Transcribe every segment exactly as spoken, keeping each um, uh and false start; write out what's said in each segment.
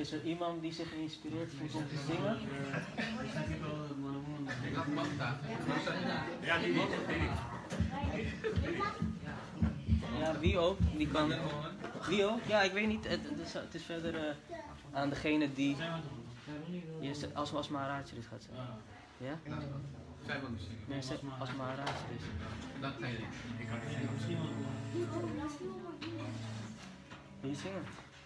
Is er iemand die zich geïnspireerd voelt om te zingen? Ja, die niet. Ja, wie ook? Die kan. Wie ook? Ja, ik weet niet. Het, het, is, het is verder uh, aan degene die. Je, als, als Maharaj dit gaat zeggen. Ja? Zij wil niet zingen. Nee, ze, als Maharaj dus. Dat ga je niet. Ik ga niet zingen. Wil je zingen?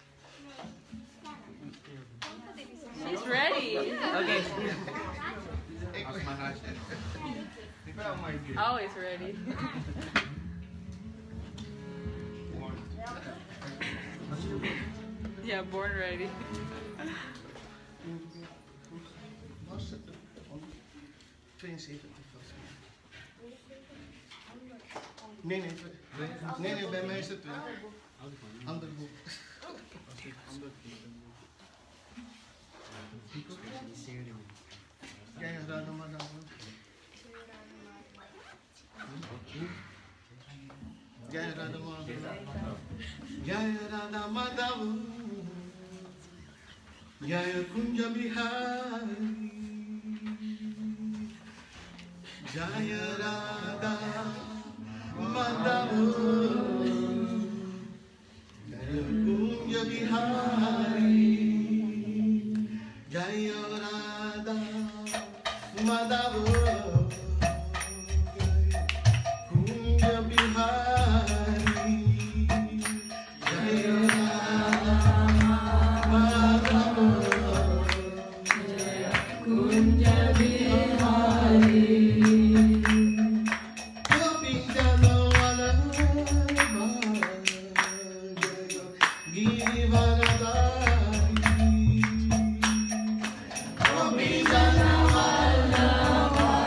She's ready. Oké. Als Maharaj. Ik ben al maar hier. Always ready. Yeah, born ready. Was het tweeënzeventig was het. Nee, nee, nee, nee, bij mij is het wel. Ander boek. Jij raad hem maar dan. Jij raad hem maar. Jij raad hem maar dan. Jaya Kunja Bihari, Jaya Radha Madhavu, Jaya Kunja Bihari, Jaya Radha Madhavu, Kunja Bihari, Jaya Radha Madhavu. Kunja Bihari, Govinda Vallabha, Girivaradhari, Govinda Vallabha.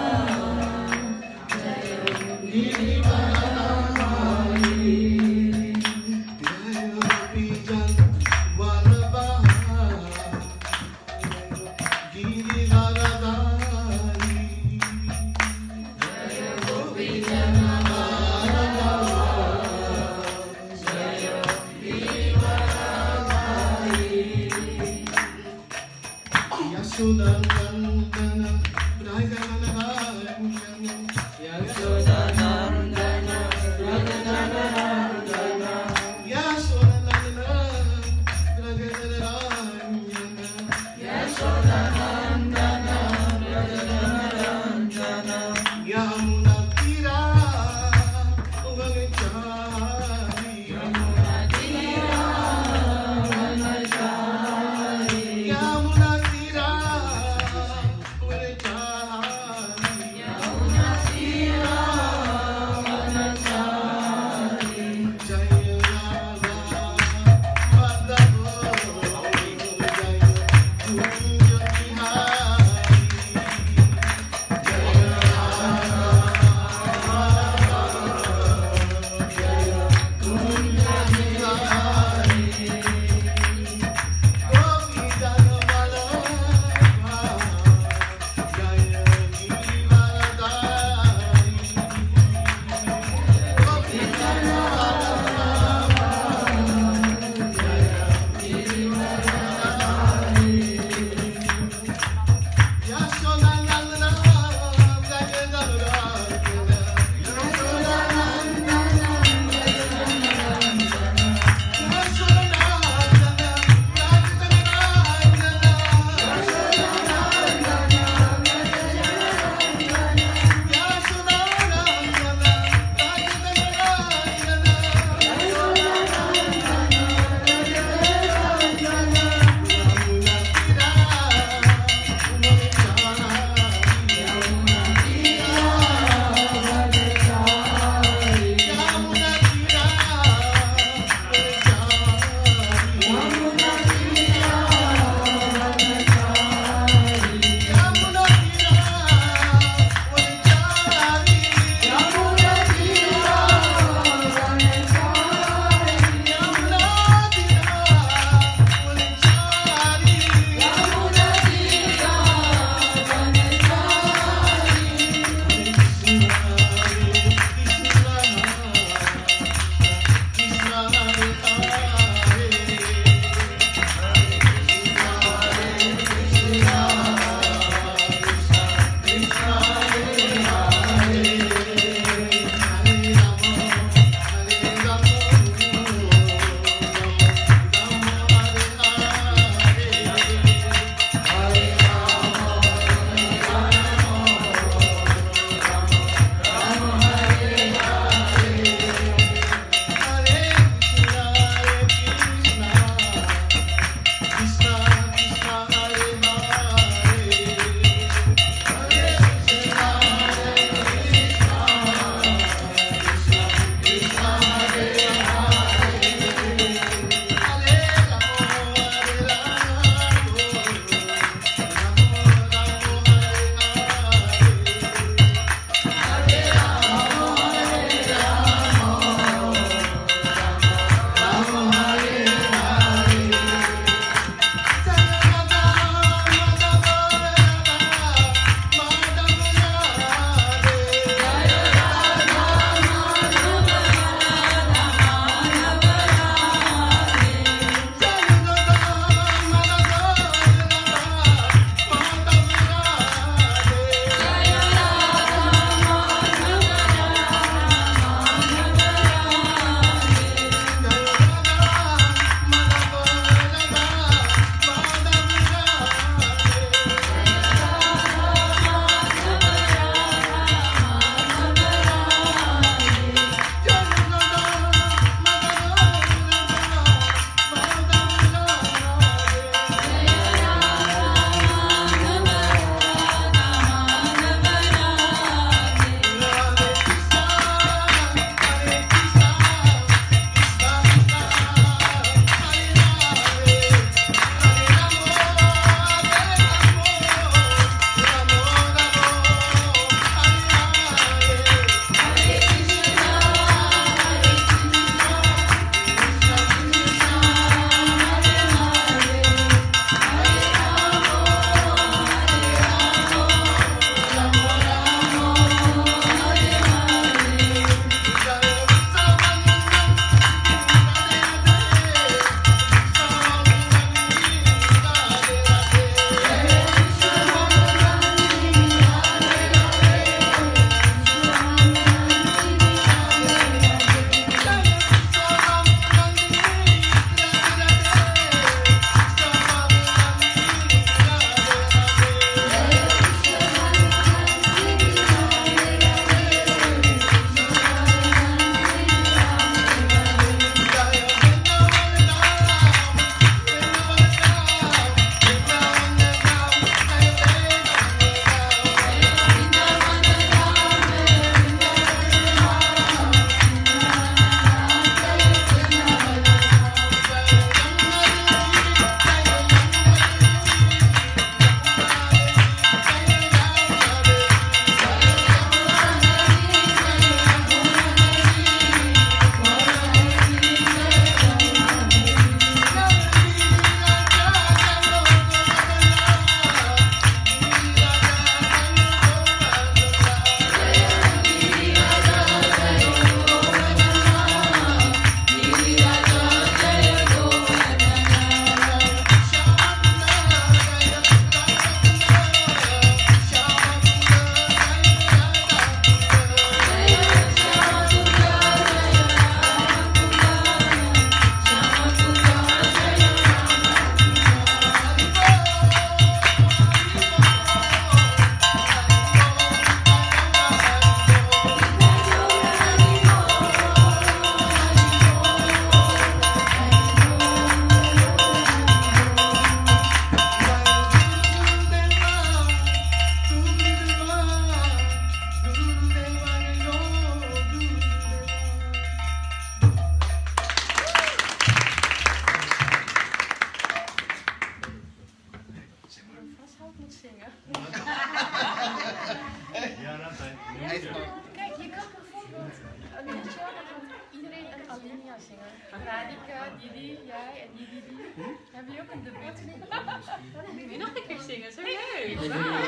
Kijk, je kan bijvoorbeeld een liedje, dan gaat iedereen een alinea zingen. Radika, Didi, jij en Didi, die. Dan heb je ook een debuut. Wil je nog een keer zingen? Zo leuk!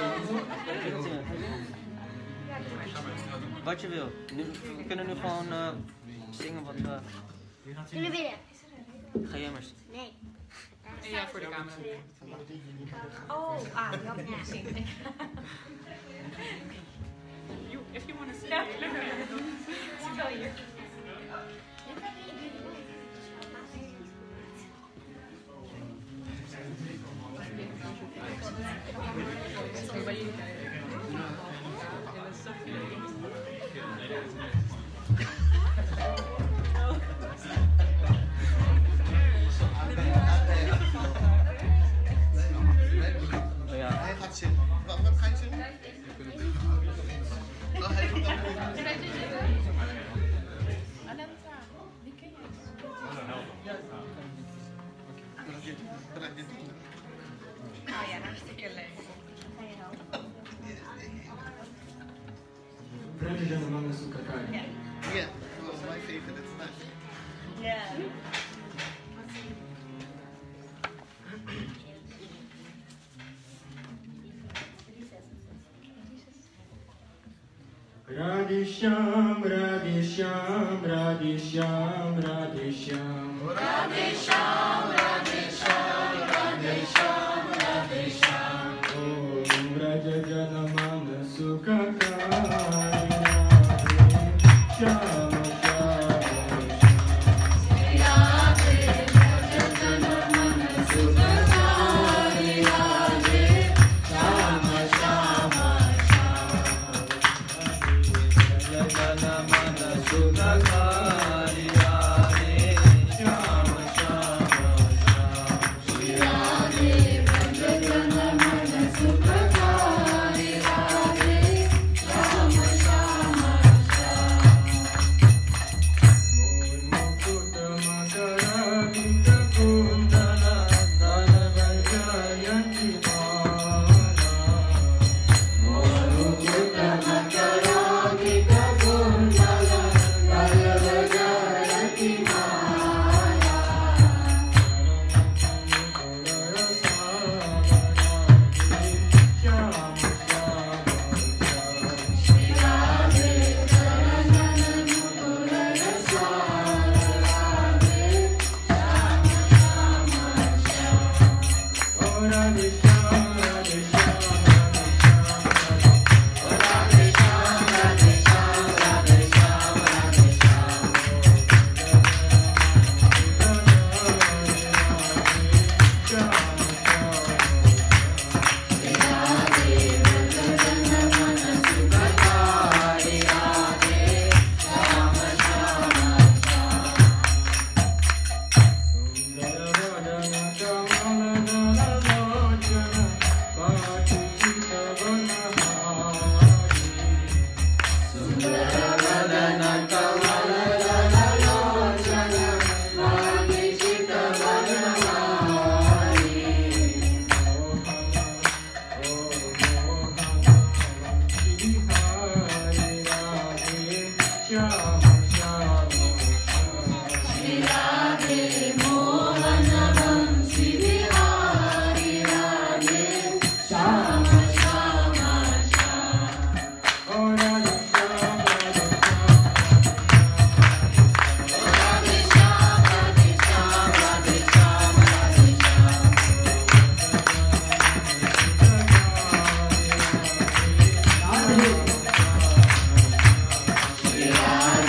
Wat je wil. Nu, we kunnen nu gewoon uh, zingen wat we... Jullie willen? Ga jij maar zingen. Nee. En jij voor de camera. Oh, ah, je had het niet gezien. You, if you want to sing. Ja. Zit wel hier. Hij gaat zingen. Wat, wat ga je zingen? Oh, hij doet dat goed. Ananta, die ken je. Oh ja, hartstikke leuk. Yeah, well, my favorite is that. Ja. Radhe Shyam, Radhe Shyam, Radhe Shyam, Radhe Shyam. Radhe Shyam, Radhe Shyam, Radhe Shyam, Radhe Shyam. Om Raja Jana Mana Sukhakari Radhe Shyam, Yeah.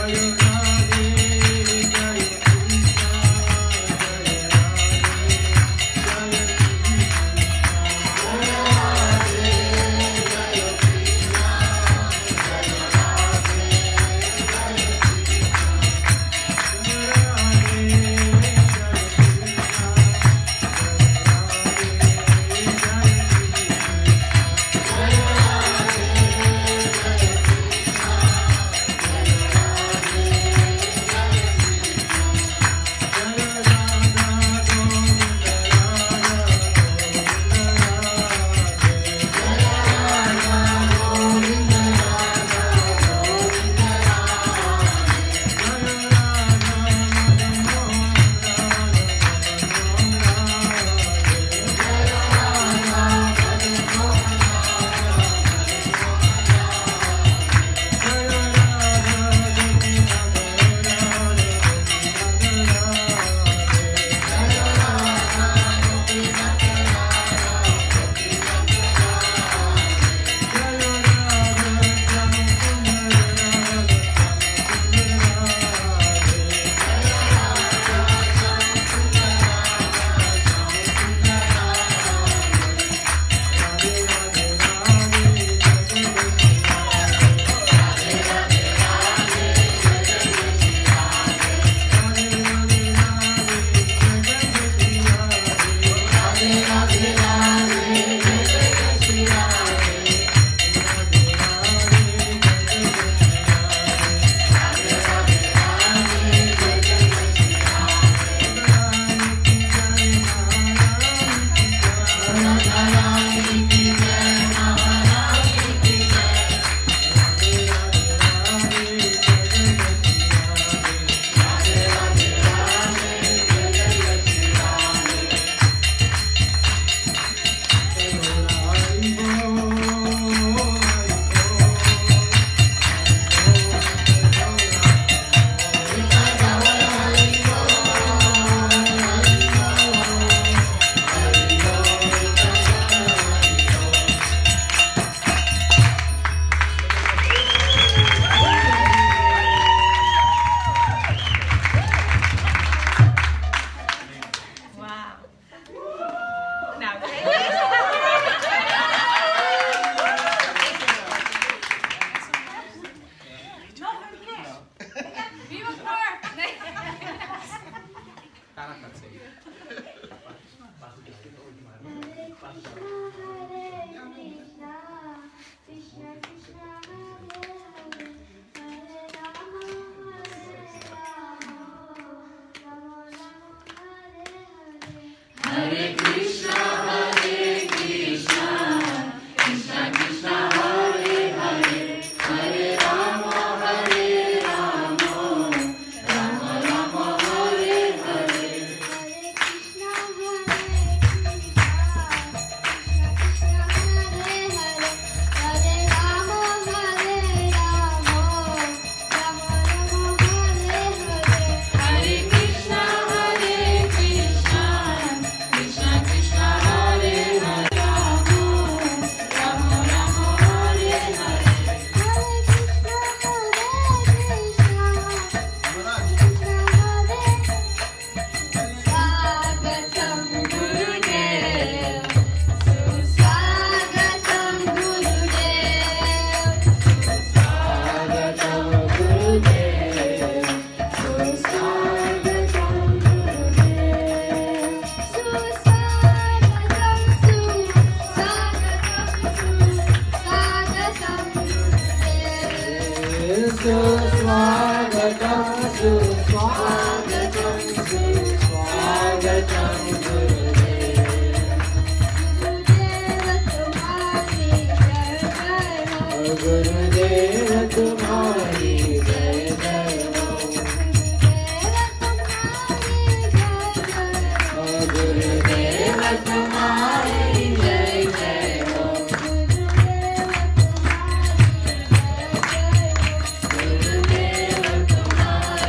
Gurudev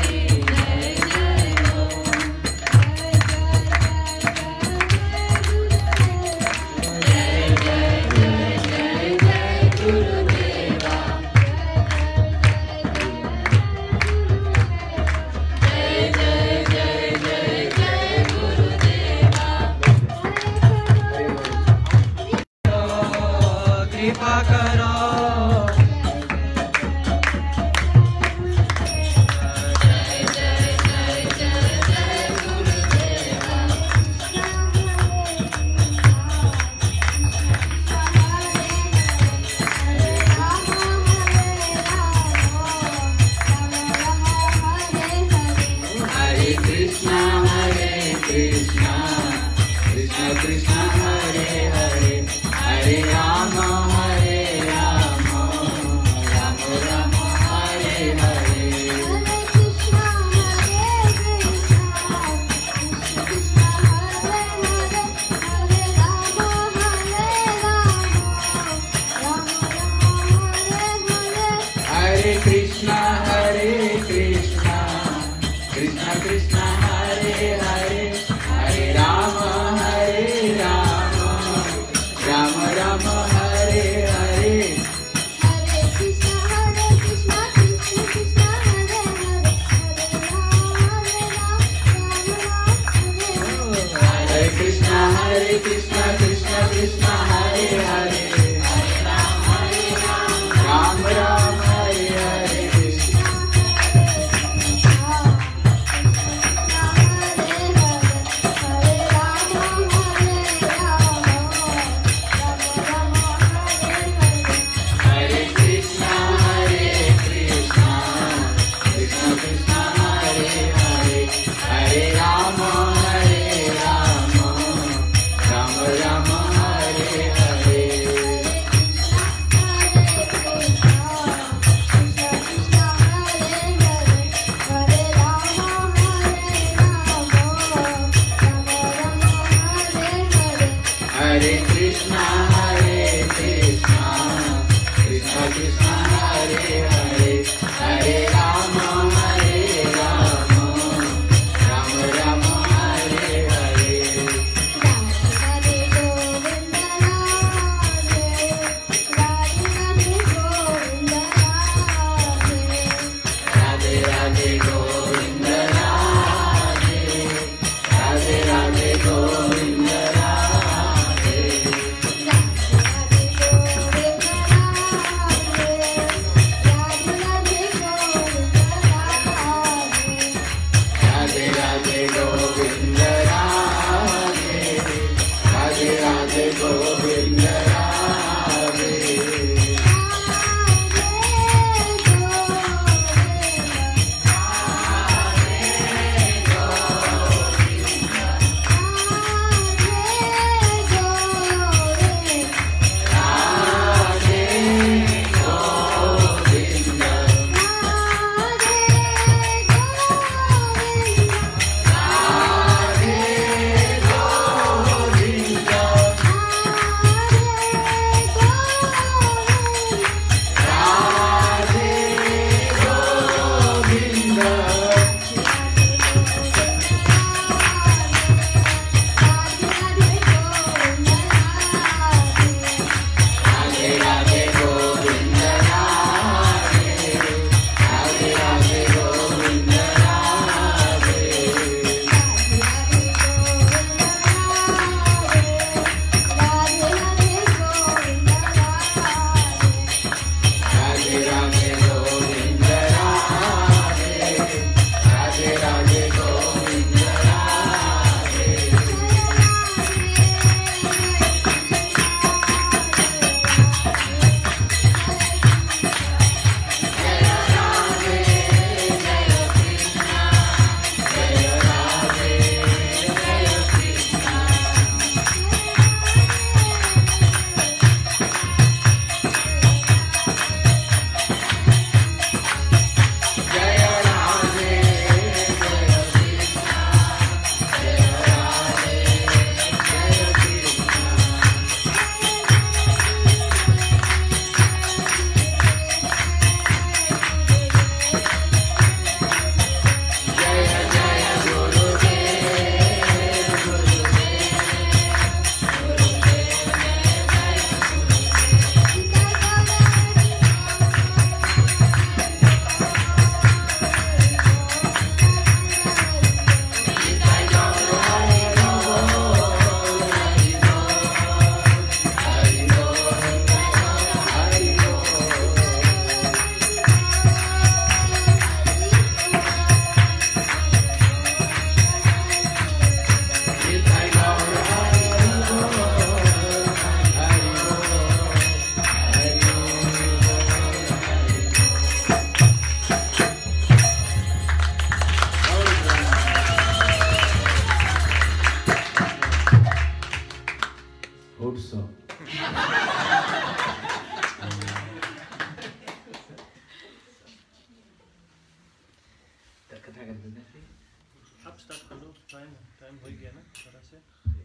कथा करते थे। अब start कर लो, time time हो गया ना थोड़ा से।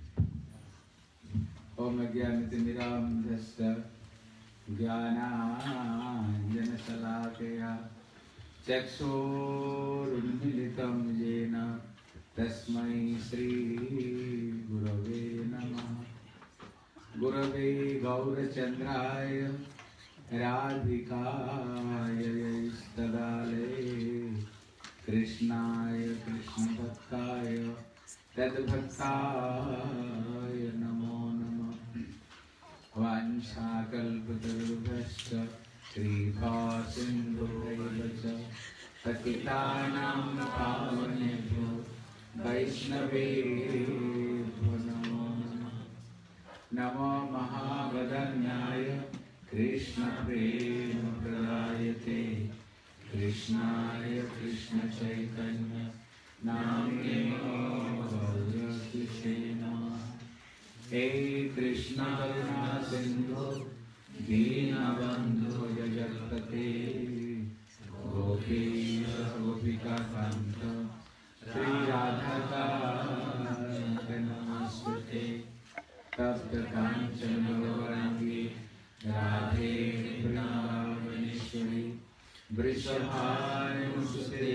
ओम ज्ञानतिमिरान्धस्य ज्ञानाञ्जनशलाकया चक्षुरुन्मीलितं येन तस्मै श्रीगुरवे नमः। गुरवे गौरचन्द्राय राधिकाय यैस्तदालये कृष्णाय कृष्णभक्ताय तद्भक्ताय नमो नमः। वाञ्छाकल्पतरुभ्यश्च कृपासिन्धुभ्यैव च पतितानां पावनेभ्यो वैष्णवेभ्यो नमो नमः। नमो महावदन्याय कृष्णप्रेमप्रदायते कृष्णाय कृष्णचैतन्य नामिने गौरकृष्णे नमः। हे कृष्ण करुणा सिन्धु दीनबन्धो जगत्पते गोपीश गोपिकान्त श्रीराधाकान्त नमस्ते। तप्त काञ्चन गौराङ्गी राधे वृन्दावनेश्वरी वृषभानुसुते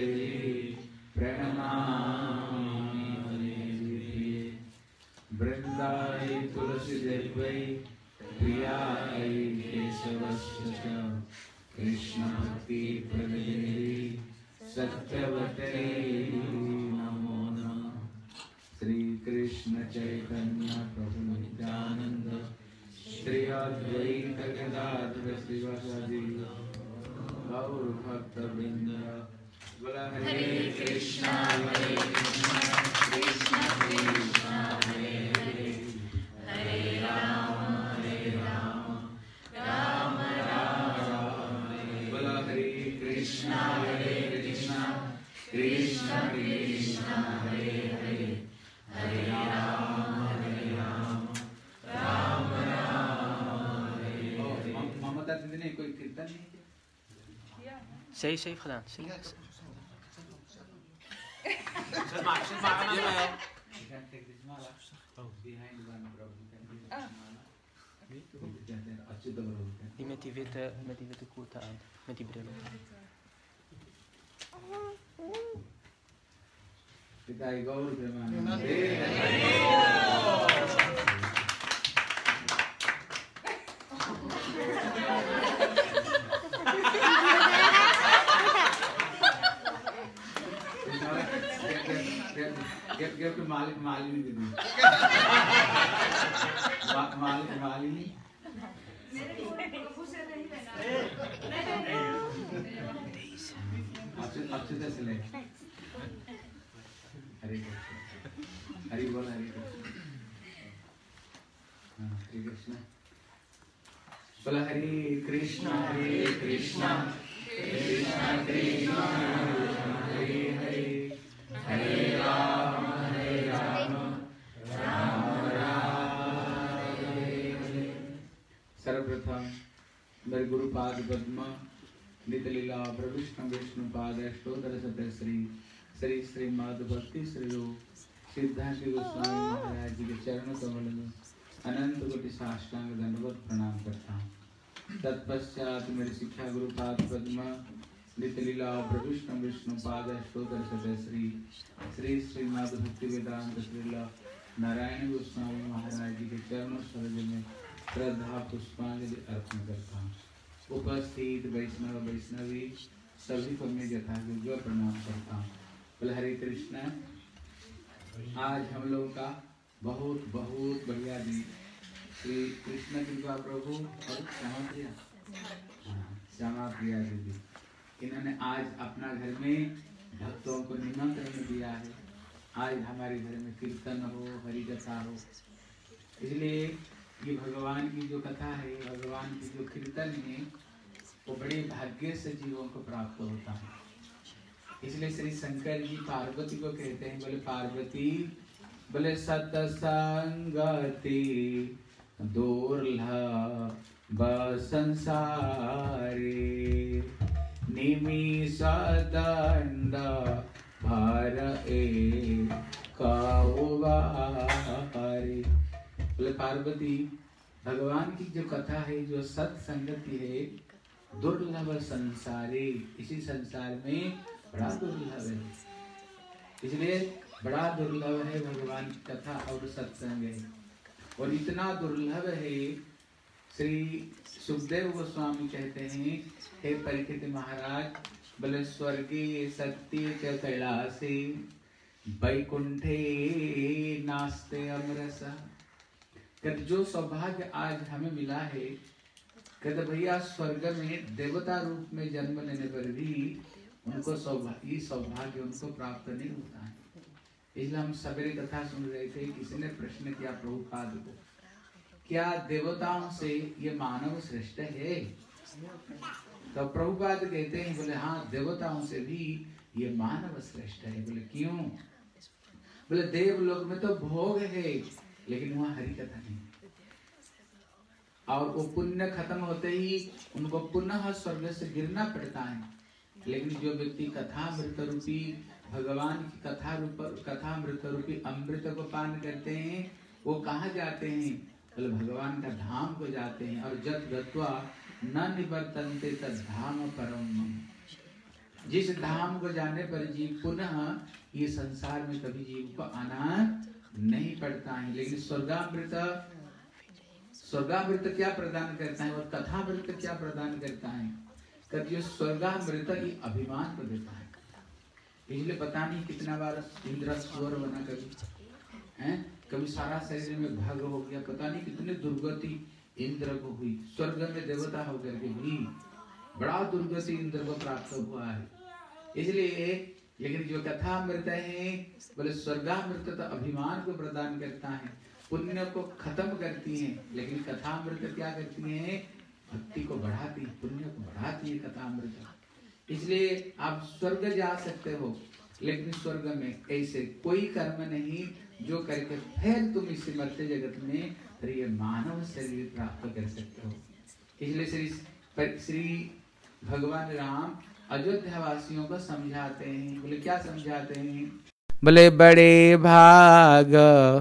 प्रणमामि हरिप्रिये। वृन्दाय तुलसीदेव्यै प्रियायै केशवस्य च कृष्णभक्तिप्रदे सत्यवते नमो नमः। श्रीकृष्ण चैतन्य प्रभु नित्यानंद श्री अद्वैत गदाधर श्रीवासादि गौर भक्तवृंद। बोला हरे कृष्णा हरे कृष्णा कृष्ण कृष्णा हरे हरे हरे राम हरे राम राम राम हरे। बोला हरे कृष्णा हरे कृष्णा कृष्ण कृष्णा हरे हरे हरे राम हरे राम राम राम हरे हरे। ममता दीदी ने कोई कीर्तन नहीं किया? Ze heeft safe gedaan. Ze Zet maar, zet maar aan. You can take this mala behind one Prabhu. Achyuta Prabhu. Die met die witte, met die witte kurta aan. Met die bril. Pitai Gaur Premanand. Get get to Mali Malini didi. Mali Malini. Achyut Achyuta Sile. Hare Krishna. Hare Bol Hare Krishna. Hare Krishna. Bola Hare Krishna Hare Krishna Krishna Krishna Hare Hare Hare Ram Hare Ram Ram Ram Hare Hare। सर्वप्रथम मेरे गुरुपाद पद्म नितलीला प्रविष्णु विष्णु पाद अष्टोत्तर सत्य श्री श्री श्रीमद भक्ति श्री रूप सिद्धांत गोस्वामी महाराज जी के चरणों कमल में अनंत कोटि साष्टांग दंडवत प्रणाम करता हूँ। तत्पश्चात मेरे शिक्षा गुरुपाद पद्म नितलीला प्रविष्णु विष्णु पाद अष्टोत्तर सत्य श्री श्री श्रीमद भक्ति वेदांत श्रीला नारायण गोस्वामी महाराज जी के चरणों सरोज में श्रद्धा पुष्पांजलि अर्पण करता हूँ। उपस्थित वैष्णव वैष्णवी सभी को मैं यथायोग्य प्रणाम करता हूँ। बोले हरे कृष्णा। आज हम लोगों का बहुत बहुत बढ़िया दिन श्री कृष्ण कृपा प्रभु और श्यामा प्रिया श्यामा प्रिया दीदी इन्होंने आज अपना घर में भक्तों को निमंत्रण दिया है। आज हमारे घर में कीर्तन हो हरि कथा हो, इसलिए ये भगवान की जो कथा है भगवान की जो कीर्तन है वो बड़े भाग्य से जीवों को प्राप्त होता है। इसलिए श्री शंकर जी पार्वती को कहते हैं, बोले पार्वती बोले सतसंगति दुर्लभ संसारे निमिष दंड भार ए कारे। बोले पार्वती, भगवान की जो कथा है, जो सत्संगति है, दुर्लभ संसारे, इसी संसार में बड़ा दुर्लभ है। इसलिए बड़ा दुर्लभ है भगवान की कथा और सत्संग है। और इतना दुर्लभ है, श्री सुखदेव गोस्वामी कहते हैं, हे परीक्षित महाराज, बोले स्वर्गे सत्य च कैलासे वैकुंठे नास्ते अमरसा। कहते जो सौभाग्य आज हमें मिला है, कहते भैया स्वर्ग में देवता रूप में जन्म लेने पर भी उनको सौभाग्य सौभाग्य उनको प्राप्त नहीं होता है। इसलिए हम सवेरे कथा सुन रहे थे, किसी ने प्रश्न किया प्रभुपाद को, क्या देवताओं से ये मानव श्रेष्ठ है? तो प्रभुपाद कहते हैं, बोले हाँ, देवताओं से भी ये मानव श्रेष्ठ है। बोले क्यों? बोले देवलोक में तो भोग है, लेकिन वहाँ हरि कथा नहीं, और वो पुण्य खत्म होते ही उनको पुनः स्वर्ग से गिरना पड़ता है। लेकिन जो व्यक्ति कथा मृत रूपी भगवान की कथा रूप कथा मृत रूपी अमृत को पान करते हैं, वो कहाँ जाते हैं? बोले भगवान का धाम को जाते हैं। और जत गत्वा न निवर्तन्ते तद धाम परम। जिस धाम को जाने पर जीव पुनः ये संसार में कभी जीव को आना नहीं पड़ता है। लेकिन स्वर्गामृत स्वर्गामृत क्या प्रदान करता है और कथामृत क्या प्रदान करता है? कहते स्वर्गामृत ये अभिमान को देता है। इसलिए पता नहीं कितना बार इंद्र स्वर बना, कभी हैं, कभी सारा शरीर में भाग हो गया, पता नहीं कितनी दुर्गति इंद्र को हुई। स्वर्ग में देवता होकर के भी बड़ा दुर्गति इंद्र को प्राप्त हुआ है। इसलिए लेकिन जो कथामृत है, बोले स्वर्गामृत तो अभिमान को प्रदान करता है, पुण्य को खत्म करती है। लेकिन कथामृत क्या करती है? भक्ति को बढ़ाती है, पुण्य को बढ़ाती है कथामृत। इसलिए आप स्वर्ग जा सकते हो, लेकिन स्वर्ग में ऐसे कोई कर्म नहीं जो करके फिर तुम इस मर्त्य जगत में फिर ये मानव शरीर प्राप्त कर सकते हो। इसलिए श्री श्री भगवान राम अयोध्या वासियों को समझाते हैं। बोले क्या समझाते हैं? बोले बड़े भाग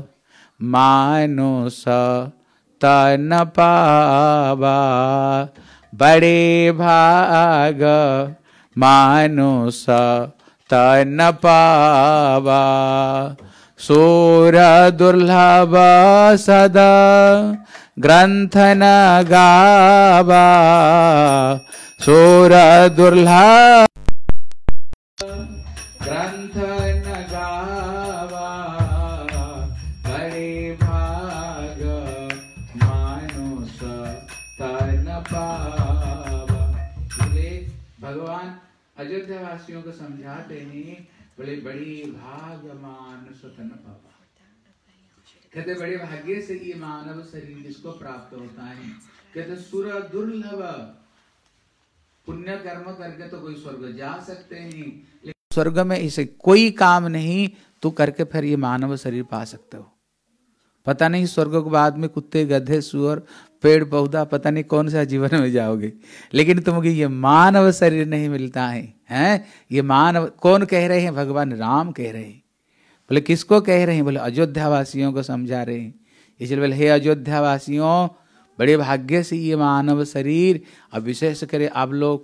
मानुष तन पावा, बड़े भाग मानुष तन पावा, सूर दुर्लभ सदा ग्रंथ न गावा, सूर दुर्लभ ग्रंथ न गावा, बड़े भाग मानुष तन पावा। भगवान अयोध्या वासियों को समझाते हैं, बोले बड़ी भाग मानुष तन पावा। कहते बड़े भाग्य से ये मानव शरीर किसको प्राप्त होता है? कहते सुर दुर्लभ, पुण्य कर्म करके तो कोई स्वर्ग जा सकते हैं, लेकिन स्वर्ग में इसे कोई काम नहीं तो करके फिर ये मानव शरीर पा सकते हो। पता नहीं स्वर्ग के बाद में कुत्ते गधे सुअर पेड़ पौधा पता नहीं कौन सा जीवन में जाओगे, लेकिन तुमको ये मानव शरीर नहीं मिलता है। हैं ये मानव कौन कह रहे हैं? भगवान राम कह रहे हैं। बोले किसको कह रहे हैं? बोले अयोध्या वासियों को समझा रहे हैं। इसलिए बोले हे अयोध्या वासियों, बड़े भाग्य से ये मानव शरीर, अब विशेष करे आप लोग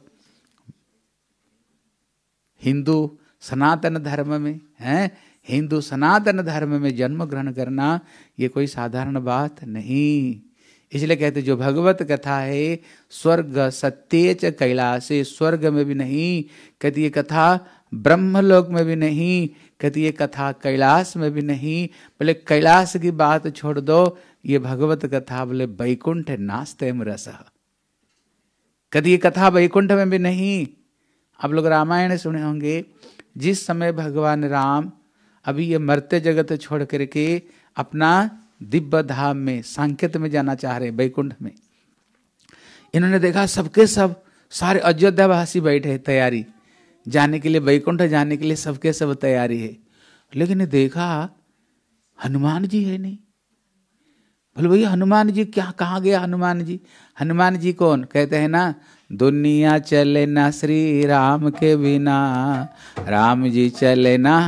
हिंदू सनातन धर्म में हैं, हिंदू सनातन धर्म में जन्म ग्रहण करना ये कोई साधारण बात नहीं। इसलिए कहते जो भगवत कथा है, स्वर्ग सत्य च कैलासे, स्वर्ग में भी नहीं, कहती ये कथा ब्रह्मलोक में भी नहीं, कहती ये कथा कैलाश में भी नहीं। बोले कैलाश की बात छोड़ दो, ये भगवत कथा बोले वैकुंठ नास्ते रसः, कहती ये कथा वैकुंठ में भी नहीं। आप लोग रामायण सुने होंगे, जिस समय भगवान राम अभी ये मर्त्य जगत छोड़ करके अपना दिव्य धाम में सांकेत में जाना चाह रहे, वैकुंठ में, इन्होंने देखा सबके सब सारे अयोध्या वासी बैठे हैं तैयारी जाने के लिए, वैकुंठ जाने के लिए सबके सब तैयारी है। लेकिन देखा हनुमान जी है नहीं। बोले भैया हनुमान जी क्या, कहाँ गया हनुमान जी? हनुमान जी कौन? कहते हैं ना दुनिया चले ना श्री राम के बिना, राम जी चले ना,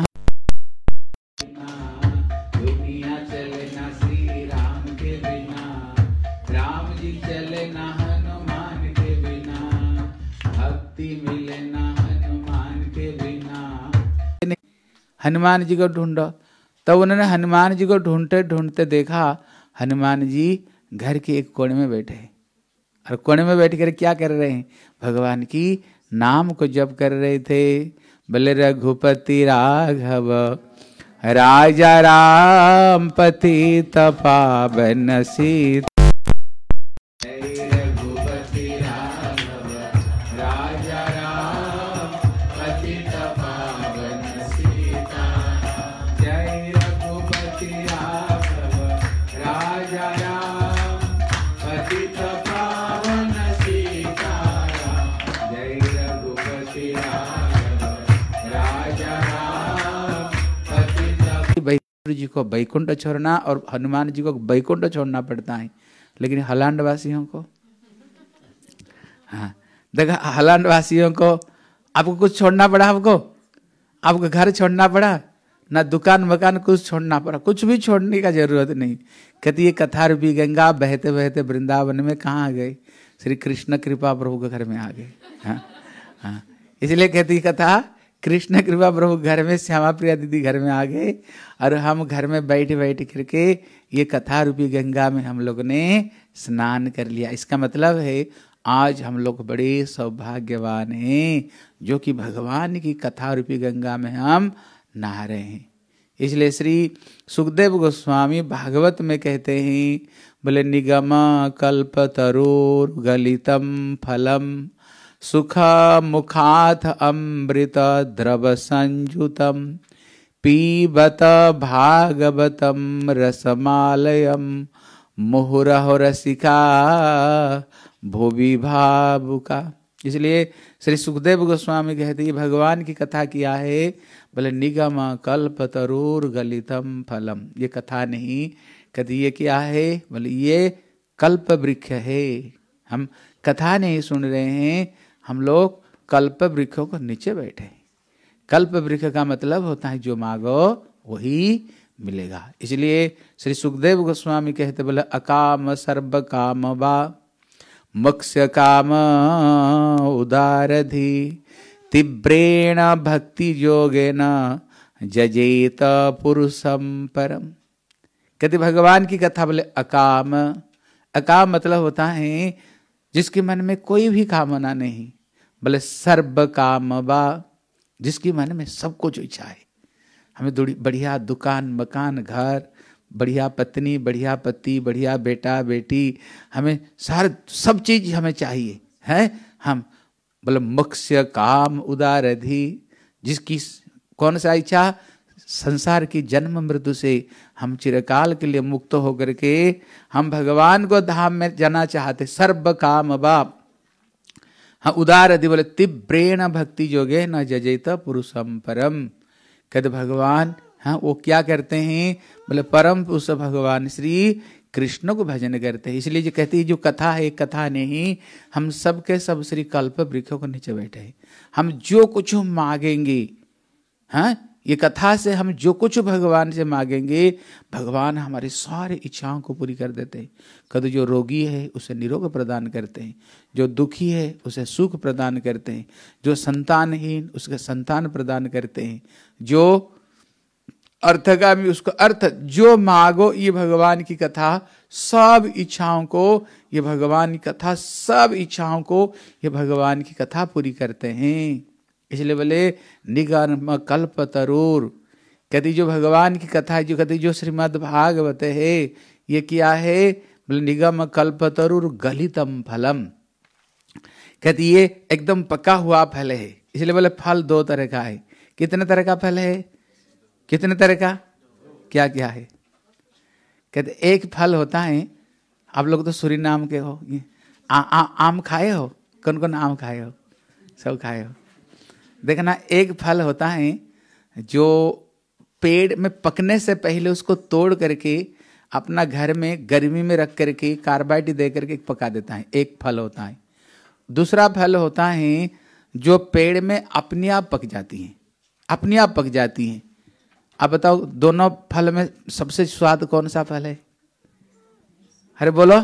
दुनिया चले ना श्री राम के बिना, राम जी चले ना हनुमान के बिना, भक्ति मिले ना हनुमान के बिना। हनुमान जी को ढूंढो। तब उन्होंने हनुमान जी को ढूंढते ढूंढते देखा हनुमान जी घर के एक कोने में बैठे, और कोने में बैठ कर क्या कर रहे हैं? भगवान की नाम को जप कर रहे थे। बोले रघुपति राघव राजा राम पतित पावन सीता, रघुपति राघव राजा राम पतित पावन सीता, जय रघुपति राघव राजा राम पतित पावन सीता, जय रघुपति राघव राजा राम पतित। वाहिगुरु जी को बैकुंठ छोड़ना और हनुमान जी को बैकुंठ छोड़ना पड़ता है, लेकिन हलांड वासियों को, हाँ देखा, हलांड वासियों को आपको कुछ छोड़ना पड़ा, आपको आपको घर छोड़ना पड़ा ना, दुकान मकान कुछ छोड़ना पड़ा, कुछ भी छोड़ने का जरूरत नहीं। कहती ये कथा रूपी गंगा बहते बहते वृंदावन में कहाँ आ गए? श्री कृष्ण कृपा प्रभु के घर में आ गए। हाँ हाँ, इसलिए कहती कथा कृष्ण कृपा प्रभु घर में, श्यामा प्रिया दीदी घर में आ गए, और हम घर में बैठ बैठ करके ये कथा रूपी गंगा में हम लोग ने स्नान कर लिया। इसका मतलब है आज हम लोग बड़े सौभाग्यवान हैं जो कि भगवान की कथा रूपी गंगा में हम नहा रहे हैं। इसलिए श्री सुखदेव गोस्वामी भागवत में कहते हैं, बोले निगम कल्प तरोर गलितम फलम सुख मुखाथ अमृत द्रव संयुतम पीबत भागवतम रसमालयम मुहुरहो रसिका भुवि भावुका। इसलिए श्री सुखदेव गोस्वामी कहते हैं भगवान की कथा किया है, बोले निगम कल्प तरूर गलितम फलम, ये कथा नहीं, कहते ये क्या है? बोले ये कल्प वृक्ष है। हम कथा नहीं सुन रहे हैं, हम लोग कल्प वृक्षों को नीचे बैठे। कल्प वृक्ष का मतलब होता है जो मांगो वही मिलेगा। इसलिए श्री सुखदेव गोस्वामी कहते, बोले अकाम सर्व काम वा मोक्ष काम उदारधि तीव्रेण भक्ति योगेन जजेत पुरुषम परम। कहते भगवान की कथा, बोले अकाम, अकाम मतलब होता है जिसके मन में कोई भी कामना नहीं। बोले सर्व काम वा, जिसकी मन में सब कुछ इच्छा है, हमें बढ़िया दुकान मकान घर, बढ़िया पत्नी बढ़िया पति बढ़िया बेटा बेटी, हमें सारे सब चीज हमें चाहिए है। हम बोले मोक्ष काम उदारधि, जिसकी कौन सा इच्छा? संसार की जन्म मृत्यु से हम चिरकाल के लिए मुक्त होकर के हम भगवान को धाम में जाना चाहते। सर्व काम बाप, हाँ उदारधि, बोले तीव्रेण भक्ति योगे न जजेत पुरुषम परम। कहते भगवान हाँ वो क्या करते हैं? बोले परम पुरुष भगवान श्री कृष्ण को भजन करते हैं। इसलिए जो कहती है जो कथा है कथा नहीं, हम सब के सब श्री कल्प वृक्षों को नीचे बैठे हैं। हम जो कुछ मांगेंगे, हाँ ये कथा से हम जो कुछ भगवान से मांगेंगे, भगवान हमारी सारी इच्छाओं को पूरी कर देते हैं। कभी जो रोगी है उसे निरोग प्रदान करते हैं, जो दुखी है उसे सुख प्रदान करते हैं, जो संतानहीन उसके संतान प्रदान करते हैं, जो अर्थगामी उसको अर्थ, जो मांगो ये भगवान की कथा सब इच्छाओं को, ये भगवान की कथा सब इच्छाओं को ये भगवान की कथा पूरी करते हैं। इसलिए बोले निगम कल्प तरूर, कहती जो भगवान की कथा है, जो कहती जो श्रीमद् भागवत है ये क्या है? बोले निगम कल्प तरूर गलितम फलम, कहती ये एकदम पका हुआ फल है। इसलिए बोले फल दो तरह का है। कितने तरह का फल है? कितने तरह का? क्या क्या है? कहते एक फल होता है, आप लोग तो सूरीनाम के हो, आ, आ, आम खाए हो? कौन कौन आम खाए हो? सब खाए हो। देखना एक फल होता है जो पेड़ में पकने से पहले उसको तोड़ करके अपना घर में गर्मी में रख करके कार्बाइड दे करके पका देता है, एक फल होता है। दूसरा फल होता है जो पेड़ में अपने आप पक जाती हैं, अपने आप पक जाती हैं। अब बताओ दोनों फल में सबसे स्वाद कौन सा फल है? अरे बोलो।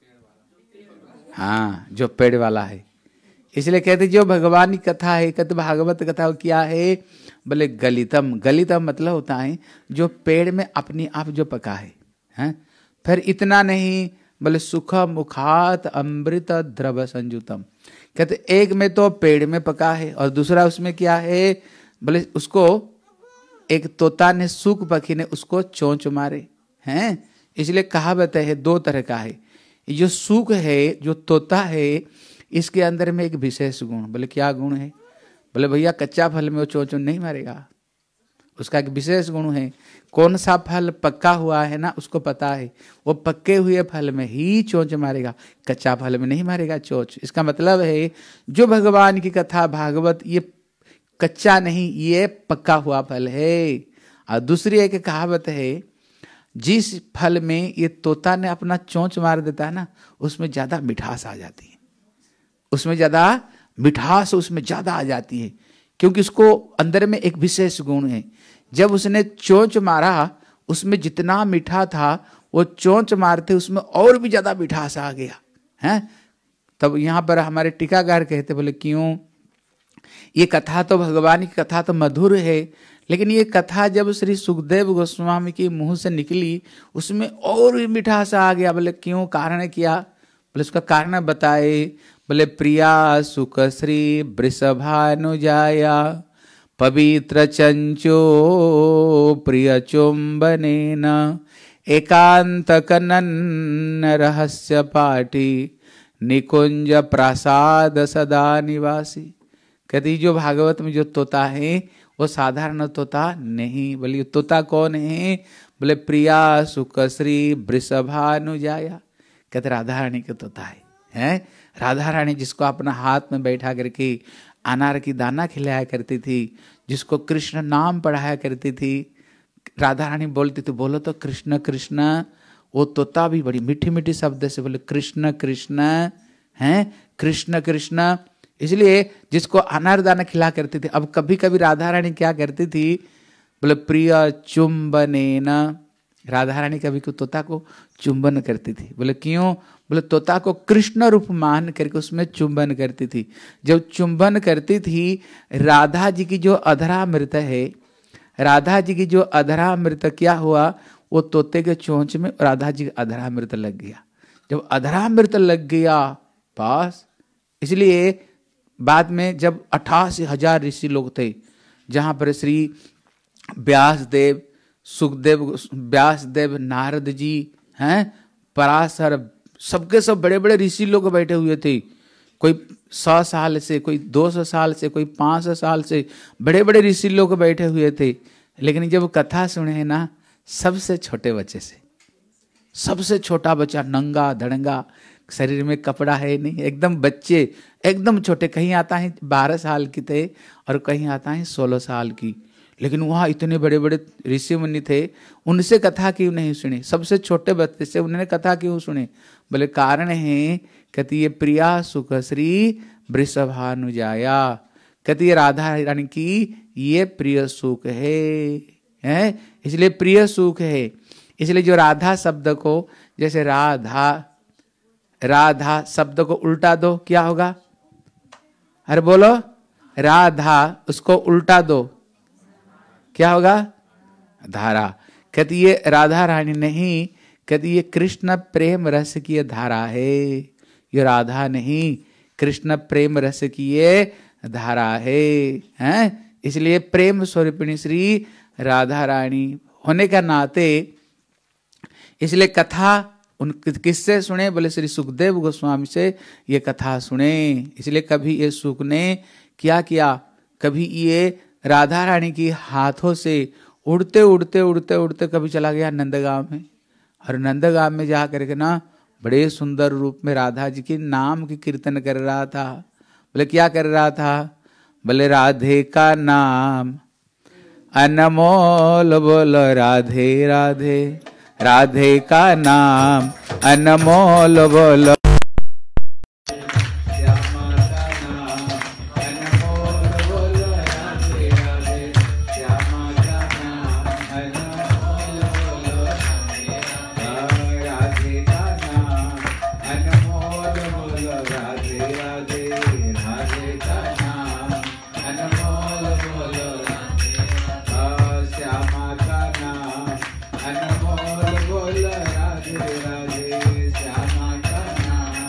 हाँ, जो पेड़ वाला है। इसलिए कहते जो भगवान की कथा है, कहते भागवत कथा क्या है? बोले गलितम। गलितम मतलब होता है जो पेड़ में अपने आप जो पका है, हैं? फिर इतना नहीं, बोले सुख मुखात अमृत द्रव संयुतम। कहते एक में तो पेड़ में पका है और दूसरा उसमें क्या है? बोले उसको एक तोता ने, सूख पक्षी ने उसको चोंच मारे हैं। इसलिए कहावत है दो तरह का है। जो सूख है, जो तोता है, इसके अंदर में एक विशेष गुण। बोले क्या गुण है? बोले भैया कच्चा फल में वो चोंच नहीं मारेगा, उसका एक विशेष गुण है। कौन सा फल पक्का हुआ है ना, उसको पता है, वो पक्के हुए फल में ही चोंच मारेगा, कच्चा फल में नहीं मारेगा चोंच। इसका मतलब है जो भगवान की कथा भागवत, ये कच्चा नहीं, ये पक्का हुआ फल है। और दूसरी एक कहावत है, जिस फल में ये तोता ने अपना चोंच मार देता है ना, उसमें ज्यादा मिठास आ जाती है, उसमें ज्यादा मिठास उसमें ज्यादा आ जाती है, क्योंकि उसको अंदर में एक विशेष गुण है। जब उसने चोंच मारा, उसमें जितना मीठा था वो चोंच मारते उसमें और भी ज्यादा मिठास आ गया है। तब यहाँ पर हमारे टीकाकार कहते, बोले क्यों? ये कथा तो भगवान की कथा तो मधुर है, लेकिन ये कथा जब श्री सुखदेव गोस्वामी के मुंह से निकली उसमें और भी मिठास आ गया। बोले क्यों? कारण क्या? बोले उसका कारण बताए। बोले प्रिया सुख श्री वृषभानुजाया पवित्र चंचो प्रिय चुंबनेन एकांत कनन रहस्य पाठी निकुंज प्रासाद सदा निवासी। कहती जो भागवत में जो तोता है वो साधारण तोता नहीं। बोलिए तोता कौन है? बोले प्रिया सुख श्री वृषभानुजाया। कहते राधा रानी के तोता है, हैं? राधा रानी जिसको अपना हाथ में बैठा करके अनार की दाना खिलाया करती थी, जिसको कृष्ण नाम पढ़ाया करती थी, राधा रानी बोलती थी बोलो तो कृष्ण कृष्ण। वो तोता भी बड़ी मीठी मीठी शब्द से बोले कृष्ण कृष्ण, हैं? कृष्ण कृष्ण। इसलिए जिसको अनार दाना खिला करती थी, अब कभी कभी राधा रानी क्या करती थी? बोले प्रिय चुंबनेन। राधा रानी कभी को तोता को चुंबन करती थी। बोले क्यों? बोले तोता को कृष्ण रूप मान करके उसमें चुंबन करती थी। जब चुंबन करती थी, राधा जी की जो अधरामृत है, राधा जी की जो अधरामृत क्या हुआ? वो तोते के चोंच में राधा जी का अधरामृत लग गया। जब अधरामृत लग गया पास, इसलिए बाद में जब अट्ठासी हजार ऋषि लोग थे, जहां पर श्री व्यास देव, सुखदेव, व्यास देव, नारद जी हैं, पराशर, सबके सब बड़े बड़े ऋषि लोग बैठे हुए थे। कोई सौ साल से, कोई दो सौ साल से, कोई पाँच सौ साल से बड़े बड़े ऋषि लोग बैठे हुए थे। लेकिन जब कथा सुने ना, सबसे छोटे बच्चे से, सबसे छोटा बच्चा, नंगा धड़ंगा, शरीर में कपड़ा है नहीं, एकदम बच्चे, एकदम छोटे। कहीं आता है बारह साल की थे और कहीं आता है सोलह साल की। लेकिन वहाँ इतने बड़े बड़े ऋषि मुनि थे, उनसे कथा क्यों नहीं सुनी? सबसे छोटे बच्चे से उन्होंने कथा क्यों सुने? बोले कारण है, कहती ये प्रिया सुख श्री वृषभानुजाया। कहती ये राधा रानी की ये प्रिय सुख है, है? इसलिए प्रिय सुख है। इसलिए जो राधा शब्द को, जैसे राधा, राधा शब्द को उल्टा दो, क्या होगा? अरे बोलो, राधा, उसको उल्टा दो, क्या होगा? धारा। कहती ये राधा रानी नहीं, कहती ये कृष्ण प्रेम रस की ये धारा है। ये राधा नहीं, कृष्ण प्रेम रस की ये धारा है, हैं? इसलिए प्रेम स्वरूपिणी श्री राधा रानी होने का नाते, इसलिए कथा उन किससे सुने? बोले श्री सुखदेव गोस्वामी से ये कथा सुने। इसलिए कभी ये सुख ने क्या किया? कभी ये राधा रानी की हाथों से उड़ते उड़ते उड़ते उड़ते कभी चला गया नंदगांव में, और नंदगांव में जा करके ना बड़े सुंदर रूप में राधा जी के नाम की कीर्तन कर रहा था। बोले क्या कर रहा था? बोले राधे का नाम अनमोल, बोलो राधे राधे, राधे का नाम अनमोल, बोलो राधे राधे श्यामा का नाम।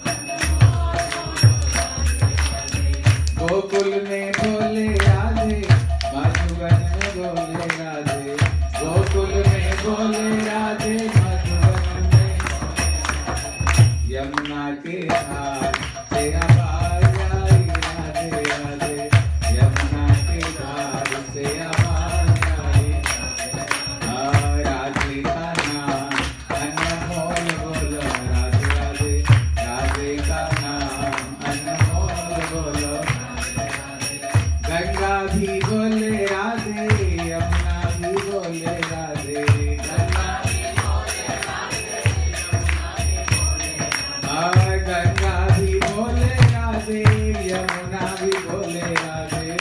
गोकुल में बोले राधे, मधुबन में बोले राधे, गोकुल में बोले राधे, मधुबन में यमुना के धार से आवाज आई राधे राधे, यमुना के धार से आवाज आई। राधे का नाम अनमोल बोलो राधे राधे, राधे का नाम अनमोल बोलो। गंगा भी बोले राधे, यमुना भी बोले राधे, गंगा भी बोले राधे, गंगा भी बोले राधे, यमुना भी बोले राधे,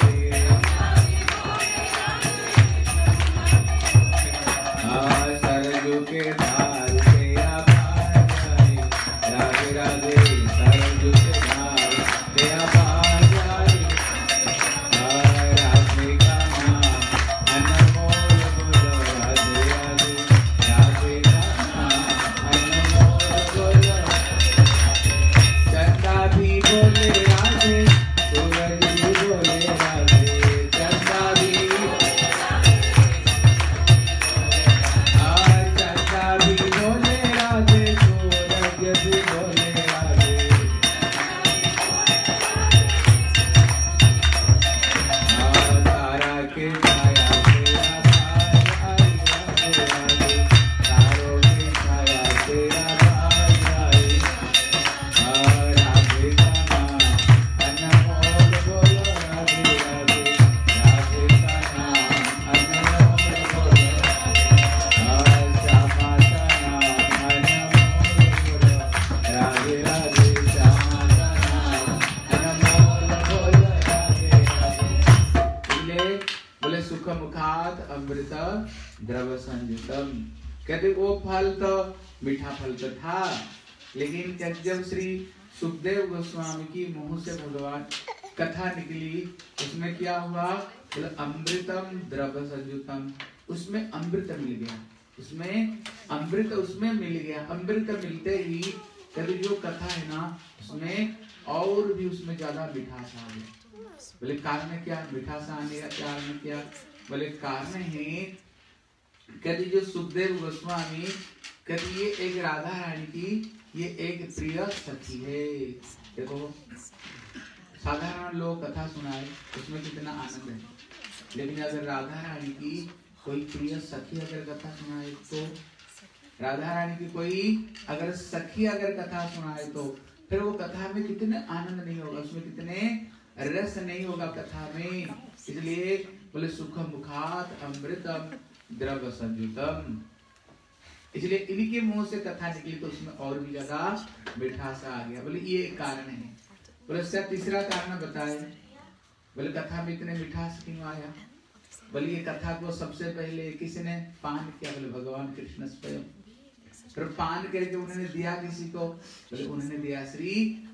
सरजू के धार से आवाज आई राधे राधे, सरजू के धार से आवाज आई। राधे का नाम अनमोल बोलो राधे राधे, राधे का नाम अनमोल बोलो। चंदा भी बोले राधे, सूरज भी बोले राधे, चंदा भी चंदा भी बोले राधे, सूरज भी बोले राधे। तारा के छाया तेरा भाई आई राधे राधे, तारों की छाया तेरा भाई आई। राधे का नाम अनमोल बोलो राधे राधे, राधे का नाम अनमोल बोलो। श्यामा का नाम अनमोल बोलो राधे राधे, श्यामा का नाम अनमोल बोलो राधे राधे। बोले सुख मुखात अमृत द्रव संयुतम। कहते वो फल तो मीठा फल तो था, लेकिन जब श्री सुखदेव गोस्वामी की मुंह से भगवान कथा निकली, उसमें क्या हुआ? बोले अमृतम द्रव संयुतम, उसमें अमृत मिल गया, उसमें अमृत उसमें मिल गया। अमृत मिलते ही कहते जो कथा है ना, उसमें और भी उसमें ज्यादा मिठास आ गया। बोले कारण क्या मिठास आने का कारण क्या? बोले कारण है कहते जो सुखदेव गोस्वामी कहते ये एक राधा रानी की ये एक प्रिय सखी है। देखो साधारण लोग कथा सुनाए उसमें कितना आनंद है, लेकिन अगर राधा रानी की कोई प्रिय सखी अगर कथा सुनाए तो, राधा रानी की कोई अगर सखी अगर कथा सुनाए तो फिर वो कथा में कितने आनंद नहीं होगा, उसमें कितने रस नहीं होगा कथा में। इसलिए बोले सुख मुखात अमृतम द्रव संयुतम, इसलिए इनके मुंह से कथा निकली तो उसमें और भी ज्यादा मिठास आ गया। बोले ये एक कारण है। बोले इसका तीसरा कारण बताए, बोले कथा में इतने मिठास क्यों आया? बोले ये कथा को सबसे पहले किसने पान किया? बोले भगवान कृष्ण स्वयं। फिर पान करके उन्होंने दिया किसी को? बोले उन्होंने दिया श्री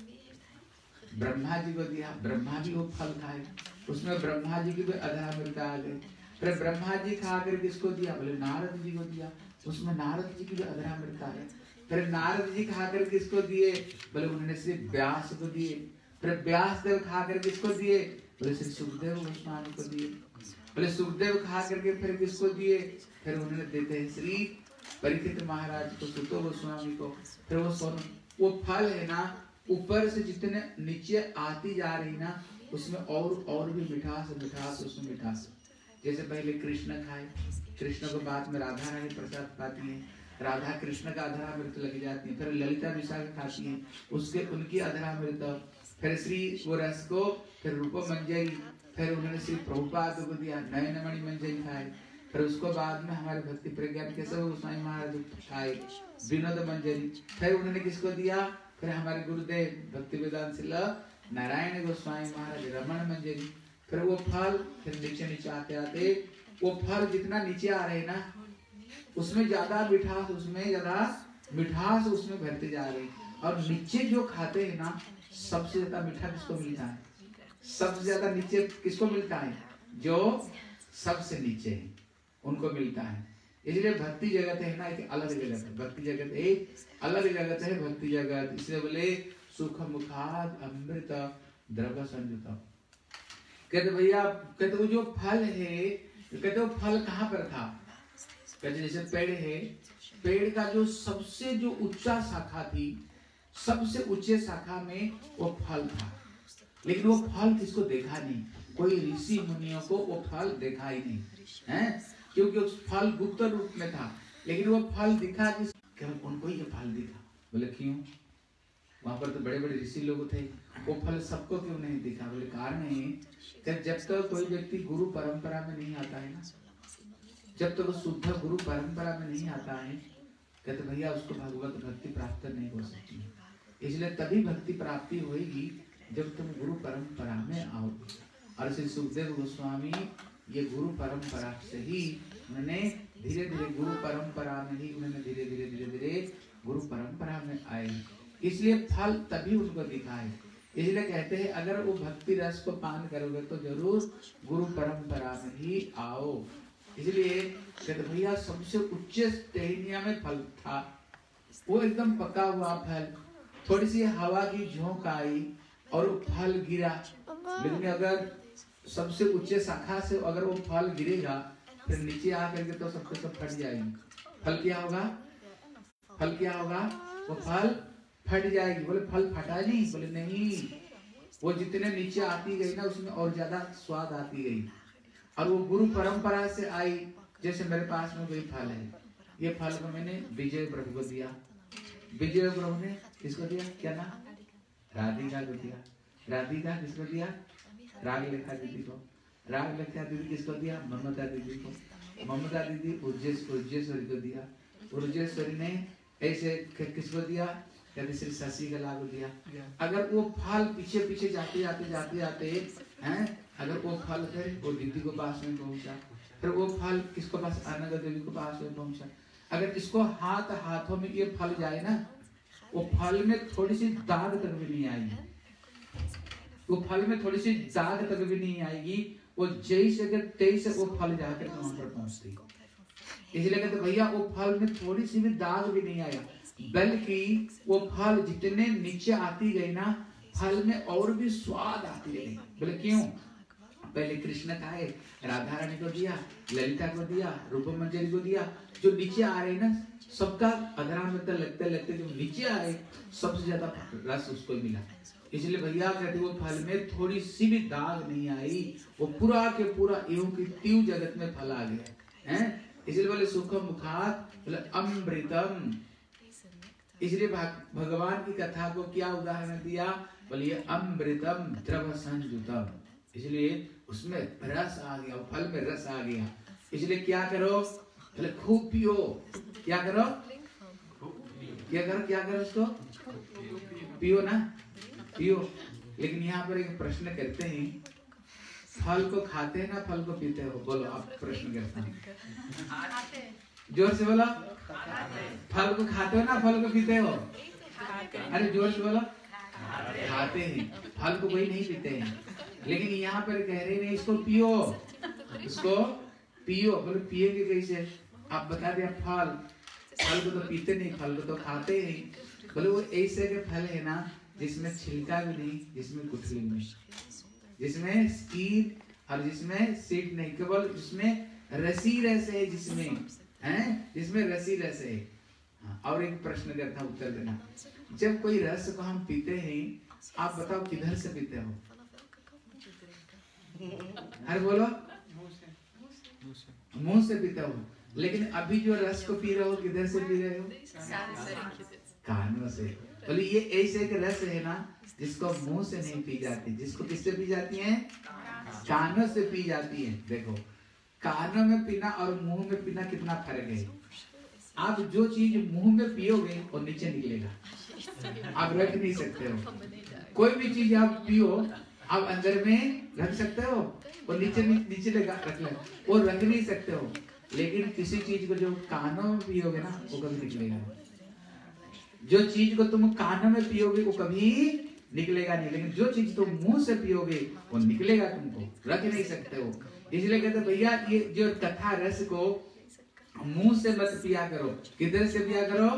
ब्रह्मा जी को दिया। ब्रह्मा जी वो फल खाए, उसमें ब्रह्मा जी की भी अधरा अमृत आ गई। फिर ब्रह्मा जी खाकर किसको दिया? बोले नारद जी को दिया, उसमें नारद जी की भी अधरा अमृत आ गई। फिर नारद जी खाकर किसको दिए? बोले उन्होंने श्री व्यास को दिए। फिर व्यास देव खाकर किसको दिए? बोले श्री सुखदेव गोस्वामी को दिए। बोले सुखदेव खा करके फिर किसको दिए? फिर उन्होंने देते हैं श्री परीक्षित महाराज को, सुतो गोस्वामी को। फिर वो सोन वो फल है ना, ऊपर से जितने नीचे आती जा रही ना, उसमें और और भी मिठास मिठास उसमें मिठास। जैसे पहले कृष्ण खाए, कृष्ण को बाद में राधा रानी प्रसाद पाती है, राधा कृष्ण का अधरा अमृत लग जाती है। फिर ललिता विशाख खाती है, उसके उनकी अधरा अमृत। फिर श्री वो रस को फिर रूप मंजरी, फिर उन्होंने श्री प्रभुपाद को दिया, नयन मणि मंजरी खाए। फिर उसको बाद में हमारे भक्ति प्रज्ञान केशव गोस्वामी महाराज खाए विनोद मंजरी। फिर उन्होंने किसको दिया? फिर हमारे गुरुदेव भक्ति वेदांत नारायण गोस्वामी महाराज रमण मंजरी। फिर वो फल फिर नीचे नीचे आते आते वो फल जितना नीचे आ रहे ना, उसमें ज्यादा मिठास उसमें ज्यादा मिठास उसमें भरते जा रहे। और नीचे जो खाते हैं ना, सबसे ज्यादा मीठा किसको मिलता है? सबसे ज्यादा नीचे किसको मिलता है? जो सबसे नीचे है उनको मिलता है। इसलिए भक्ति जगत है ना एक अलग जगत है, भक्ति जगत एक अलग जगत है, भक्ति जगत। इसलिए बोले सुख मुखाद अमृत द्रव संयुत। कहते भैया, कहते वो जो फल है, कहते वो फल कहाँ पर था? कहते जैसे पेड़ है, पेड़ का जो सबसे जो ऊंचा शाखा थी, सबसे ऊंचे शाखा में वो फल था, लेकिन वो फल किसको देखा नहीं, कोई ऋषि मुनियों को वो फल देखा ही नहीं है, क्योंकि उस फल गुप्त रूप में था। लेकिन वो फल दिखा किस, केवल उनको ही ये फल दिखा। बोले क्यों? वहां पर तो बड़े बड़े ऋषि लोग थे, वो फल सबको क्यों नहीं दिखा? बोले कारण है कि जब तक कोई व्यक्ति गुरु परंपरा में नहीं आता है ना, जब तक शुद्ध गुरु परंपरा में नहीं आता है, कहते भैया उसको भगवत भक्ति प्राप्त नहीं हो सकती। इसलिए तभी भक्ति प्राप्ति होगी जब तुम गुरु परंपरा में आओगे। और श्री सुखदेव गोस्वामी ये गुरु परंपरा से ही उन्होंने धीरे धीरे गुरु परंपरा में ही उन्होंने धीरे धीरे धीरे धीरे गुरु परंपरा में आए, इसलिए फल तभी उनको दिखा है। इसलिए कहते हैं अगर वो भक्ति रस को पान करोगे तो जरूर गुरु परंपरा में ही आओ। इसलिए कहते भैया सबसे उच्च टहनिया में फल था, वो एकदम पका हुआ फल, थोड़ी सी हवा की झोंक आई और वो फल गिरा। लेकिन अगर सबसे ऊंचे शाखा से अगर वो फल गिरेगा फिर नीचे आकर के तो सबके सब फट जाएगी। फल क्या होगा? फल क्या होगा? वो फल फट जाएगी। बोले फल फटा नहीं? बोले नहीं, वो जितने नीचे आती गई ना उसमें और ज्यादा स्वाद आती गई। और वो गुरु परंपरा से आई। जैसे मेरे पास में कोई फल है, ये फल को मैंने विजय प्रभु को दिया, विजय प्रभु ने किसको दिया? क्या नाम? राधिका को दिया। राधिका किसको दिया? राग लेखा दीदी को। राग लेखा दीदी किसको दिया? ममता दीदी को। ममता दीदी उज्जेश्वरी को दिया। उज्जेश्वरी ने ऐसे किसको दिया? कहते श्री शशिकला को दिया। अगर वो फल पीछे पीछे जाते जाते जाते जाते हैं, अगर वो फल फिर वो दीदी को पास में पहुंचा, फिर वो फल किसको पास? अनगा देवी को पास में पहुंचा। अगर इसको हाथ हाथों में ये फल जाए ना, वो फल में थोड़ी सी दाग तक भी नहीं आएगी, वो फल में थोड़ी सी दाग तक भी नहीं आएगी। वो जैसे अगर तैसे वो फल जाकर वहां पर पहुंचती। इसलिए कहते भैया वो फल में थोड़ी सी भी दाग भी नहीं आया, बल्कि वो फल जितने नीचे आती गई ना, फल में और भी स्वाद आती गई। बोले क्यों? पहले कृष्ण का है, राधा रानी को दिया, ललिता को दिया, रूप मंजरी को दिया। जो नीचे आ रहे ना सबका अधरा में तो लगते लगते जो नीचे आए सबसे ज्यादा रस उसको मिला। इसलिए भैया कहते वो फल में थोड़ी सी भी दाग नहीं आई, वो पूरा के पूरा एवं की तीव जगत में फल आ गया है। इसलिए बोले सुख मुखात बोले अमृतम। इसलिए भगवान की कथा को क्या उदाहरण दिया? बोलिए अमृतम द्रव संयुतम। इसलिए उसमें रस आ गया, फल में रस आ गया। इसलिए क्या करो? बोले खूब पियो। क्या करो? क्या करो? क्या करो? उसको पियो ना, पियो। लेकिन यहाँ पर एक प्रश्न करते हैं, फल को खाते हैं ना फल को पीते हो? बोलो आप प्रश्न करते हैं, जोर से बोलो। फल को खाते हो ना फल को पीते हो? अरे जोर से बोलो। खाते हैं, फल को कोई नहीं पीते हैं। लेकिन यहाँ पर कह रहे हैं इसको पियो, इसको पियो। बोले पिएंगे कैसे? आप बता दिया फल, फल को तो पीते नहीं, फल को तो खाते ही। बोले वो ऐसे के फल है ना जिसमें छिलका भी नहीं, जिसमें गुठली भी नहीं, जिसमें स्कीन और जिसमें सीड नहीं, केवल जिसमें रसी रस है, जिसमें हैं जिसमें रसी रस है। हाँ, और एक प्रश्न करता हूँ, उत्तर देना। जब कोई रस को हम पीते हैं, आप बताओ किधर से पीते हो? अरे बोलो, मुंह से पीते हो। लेकिन अभी जो रस को पी रहे हो किधर से पी रहे हो? कानों से। बोले ये ऐसे एक रस है ना जिसको मुंह से नहीं पी जाती, जिसको किससे पी जाती है? कानों से पी जाती है। देखो कानों में पीना और मुंह में पीना कितना फर्क है। आप जो चीज मुंह में पियोगे वो नीचे निकलेगा, आप रख नहीं सकते हो। कोई भी चीज आप पियो आप अंदर में रख सकते हो, वो नीचे नीचे लगा रख ले, वो रख नहीं सकते हो। लेकिन किसी चीज को जो कानों में पियोगे ना वो कभी निकलेगा। जो चीज को तुम कानों में पियोगे वो कभी निकलेगा नहीं, लेकिन जो चीज तुम मुंह से पियोगे वो निकलेगा, तुमको रख नहीं सकते हो। इसलिए कहते भैया ये जो कथा रस को मुंह से मत पिया करो, किधर से पिया करो?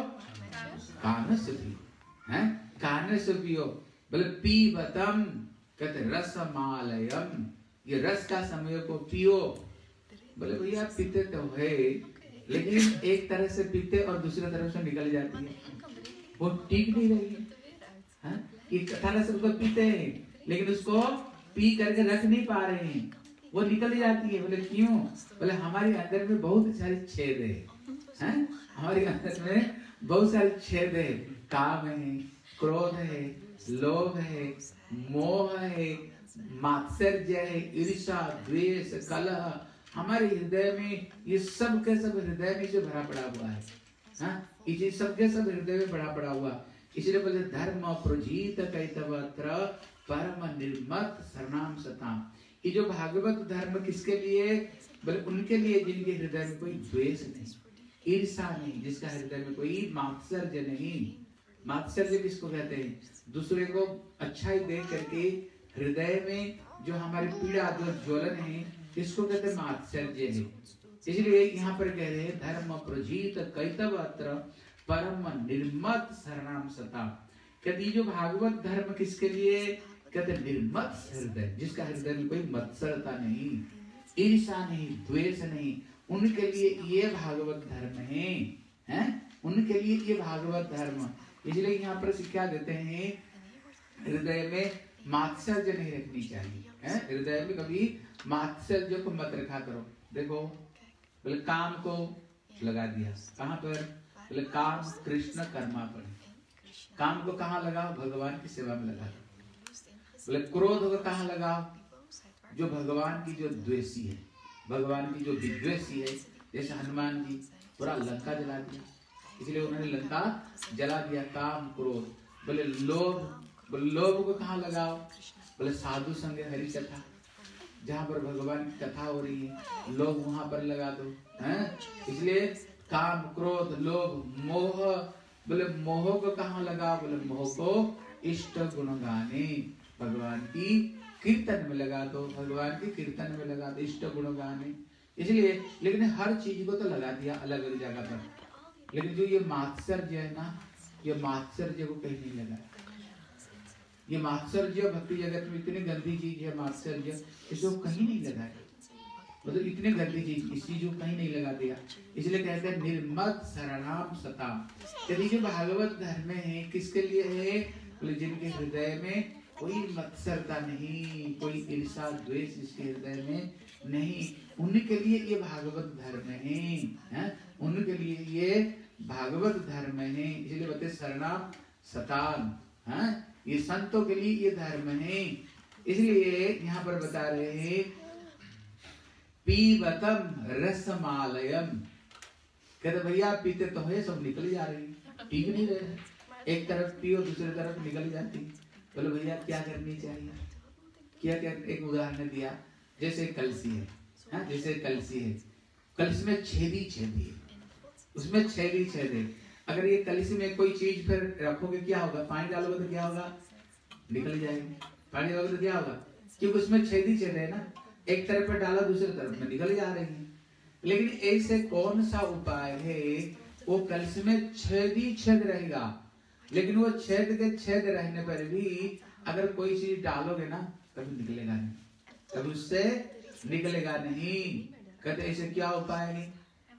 कान से पियो, हैं? कान से पियो। बोले पीबतम, कहते रसमालयम, ये रस का समय को पियो। बोले भैया पीते तो है, लेकिन एक तरह से पीते और दूसरी तरफ से निकल जाती है, वो ठीक नहीं रही है। एक तरह से उसको पीते हैं लेकिन उसको पी करके रख नहीं पा रहे हैं, वो निकल जाती है। बोले क्यों? बोले हमारे अंदर में बहुत सारे छेद है, हैं? हमारे अंदर में बहुत सारे छेद है, काम है, क्रोध है, लोभ है, मोह है, मात्सर्य है, ईर्ष्या, द्वेष, कलह, हमारे हृदय में ये सब के सब हृदय में से भरा पड़ा हुआ है, हाँ? ये सब के सब हृदय में भरा पड़ा हुआ। इसलिए बोले धर्म प्रोजित कैतवत्र परम निर्मत शरणाम सताम। ये जो भागवत धर्म किसके लिए? बोले उनके लिए जिनके हृदय में कोई द्वेष नहीं, ईर्ष्या नहीं, जिसका हृदय में कोई मात्सर्य नहीं। मात्सर्य किसको कहते हैं? दूसरे को अच्छाई देख करके हृदय में जो हमारी पीड़ा, जो ज्वलन है, इसको कहते हैं मात्सर्य है। इसलिए यहाँ पर कह रहे हैं धर्म प्रोजित कैतवत्र परम निर्मत शरणाम सताम। कहते जो भागवत धर्म किसके लिए? कहते निर्मत हृदय, जिसका हृदय में कोई मत्सरता नहीं, ईर्ष्या नहीं, द्वेष नहीं, उनके लिए ये भागवत धर्म है, हैं? उनके लिए ये भागवत धर्म। इसलिए यहाँ पर शिक्षा देते हैं हृदय में मात्सर्य नहीं रखनी चाहिए, हैं? हृदय में कभी मात्सर्य को मत रखा करो। देखो बोले काम को लगा दिया कहाँ पर? बोले काम कृष्ण कर्मा पर। काम को कहाँ लगाओ? भगवान की सेवा में लगा दो। बोले क्रोध को कहाँ लगाओ? जो भगवान की जो द्वेषी है, भगवान की जो विद्वेषी है, जैसे हनुमान जी पूरा लंका जला दिया, इसलिए उन्होंने लंका जला दिया। काम क्रोध। बोले लोभ, बोले लोभ को कहाँ लगाओ? बोले साधु संग हरि कथा, जहाँ पर भगवान की कथा हो रही है, लोभ वहां पर लगा दो, हैं? इसलिए काम क्रोध लोभ मोह, बोले मोह को कहाँ लगाओ? बोले मोह को इष्ट गुण गाने, भगवान की कीर्तन में लगा दो, भगवान की कीर्तन में लगा दो, इष्ट गुण गाने। इसलिए लेकिन हर चीज को तो लगा दिया अलग अलग जगह पर, लेकिन जो ये मात्सर्य है ना, ये मात्सर्य को कहीं नहीं लगाया। ये मात्सर्य भक्ति जगत में इतनी गंदी चीज है, मात्सर्य, इसको कहीं नहीं लगाया। मतलब इतनी गंदी चीज, इस चीज को कहीं नहीं लगा दिया। इसलिए कहते हैं निर्मत शरणाम सताम। यदि जो भागवत धर्म है किसके लिए है? बोले जिनके हृदय में कोई मत्सरता नहीं, कोई ईर्ष्या द्वेष इसके हृदय में नहीं, उनके लिए ये भागवत धर्म है, हैं? उनके लिए ये भागवत धर्म है। इसलिए बोलते शरणाम सताम, हैं? ये संतों के लिए ये धर्म है। इसलिए यहाँ पर बता रहे हैं पीबतम रसमालयम। कहते भैया पीते तो है, सब निकल जा रही, ठीक नहीं रहे, एक तरफ पियो दूसरी तरफ निकल जाती। बोलो भैया क्या करनी चाहिए? क्या क्या? एक उदाहरण दिया, जैसे कलसी है, हाँ? जैसे कलसी है, कलसी में छेदी छेदी है, उसमें छेदी छेद है। अगर ये कलसी में कोई चीज फिर रखोगे क्या होगा? पानी डालोगे तो क्या होगा? निकल जाएगी। पानी डालोगे तो क्या होगा? क्योंकि उसमें छेदी छेद है ना, एक तरफ पे डाला दूसरी तरफ में निकल जा रही है। लेकिन ऐसे कौन सा उपाय है? वो कलसी में छेदी छेद रहेगा, लेकिन वो छेद के छेद रहने पर भी अगर कोई चीज डालोगे ना, कभी निकलेगा नहीं, कभी उससे निकलेगा नहीं। कहते ऐसे क्या उपाय है?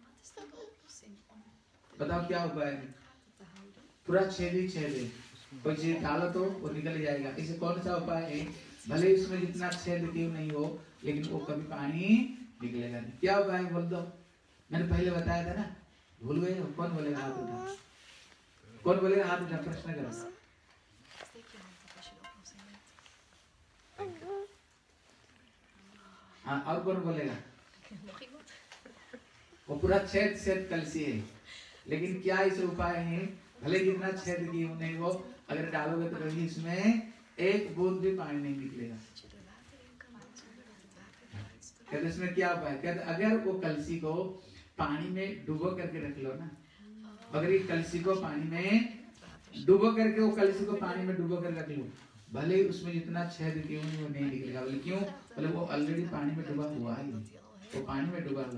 बताओ क्या उपाय है? पूरा छेद ही छेद है, कोई चीज डालो तो वो निकल जाएगा। इसे कौन सा उपाय है? भले इसमें जितना छेद क्यों नहीं हो, लेकिन वो कभी पानी निकलेगा नहीं। क्या उपाय बोल दो? मैंने पहले बताया था ना, भूल गए? कौन बोलेगा हाथ उठा? कौन बोलेगा हाथ उठा? प्रश्न करो। हाँ, और कौन बोलेगा? वो पूरा छेद छेद कलसी है, लेकिन क्या इसे उपाय है? भले जितना छेद की नहीं हो, अगर डालोगे तो कभी इसमें एक बूंद भी पानी नहीं निकलेगा। कहते इसमें क्या उपाय? कहते अगर वो कलसी को पानी में डुबो करके रख लो ना, अगर ये कलसी को पानी में डुबो करके वो कलसी को पानी में डुबो कर रख लो, भले उसमें जितना छेद क्यों नहीं वो नहीं निकलेगा। बोले क्यों? बोले वो ऑलरेडी पानी में डूबा हुआ है, वो पानी में डूबा हुआ।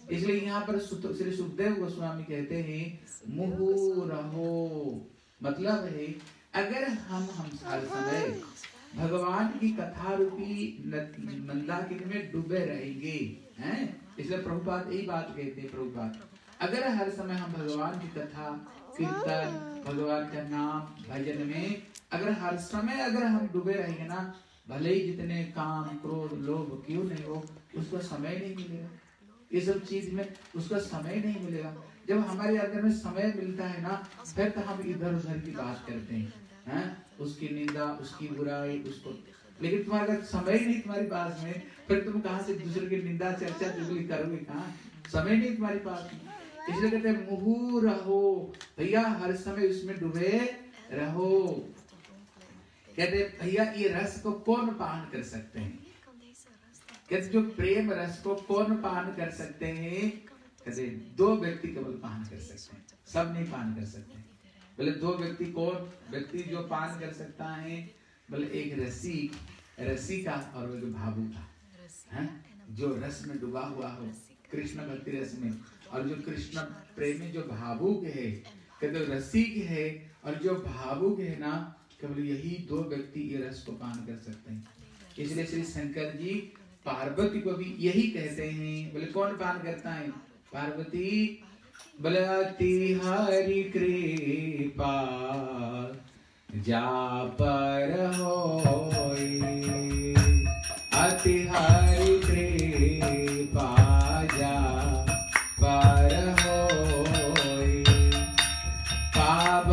इसलिए यहाँ पर श्री सुखदेव गोस्वामी कहते हैं मुहुरहो, मतलब है अगर हम हम हर समय भगवान की कथा रूपी मंदाकिनी में डूबे रहेंगे, हैं? इसलिए प्रभुपाद यही बात कहते हैं, प्रभुपाद अगर हर समय हम भगवान की कथा कीर्तन भगवान का नाम भजन में अगर हर समय अगर हम डूबे रहेंगे ना, भले ही जितने काम क्रोध लोभ क्यों नहीं हो, उसको समय नहीं मिलेगा, ये सब चीज में उसका समय नहीं मिलेगा। जब हमारे अंदर में समय मिलता है ना, फिर तो हम इधर उधर की बात करते हैं, हैं? उसकी निंदा उसकी बुराई उसको, लेकिन तुम्हारा समय नहीं तुम्हारे पास में, फिर तुम कहाँ से दूसरे की निंदा चर्चा चुगली करोगे, कहाँ समय नहीं तुम्हारे पास में। इसलिए कहते हैं मुहु रहो, भैया हर समय उसमें डूबे रहो। कहते भैया ये रस को कौन पान कर सकते हैं, कहते जो प्रेम रस को कौन पान कर सकते हैं, कहते दो व्यक्ति केवल पान कर सकते हैं, सब नहीं पान कर सकते। बोले दो व्यक्ति कौन, व्यक्ति जो पान कर सकता है, बोले एक रसी रसी का और एक भावु का, है? जो रस में डूबा हुआ हो कृष्ण भक्ति रस में, और जो कृष्ण प्रेमी जो भावुक है, कहते रसिक है और जो भावुक है ना, केवल यही दो व्यक्ति ये रस को पान कर सकते हैं। इसलिए श्री शंकर जी पार्वती को भी यही कहते हैं। बोले कौन पान करता है, पार्वती बोले अति हरि कृपा जा पर होई, अति हरि कृपा जा पर होई, पाव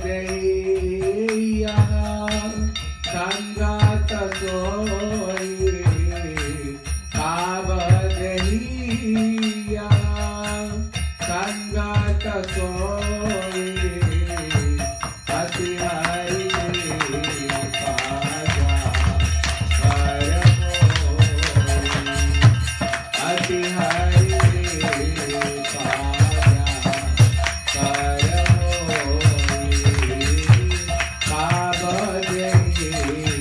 गई संगत सोई, पाव गई संगत सोई, अति हरि कृपा जा पर होई, अति हरि कृपा जा पर होई, पाव गई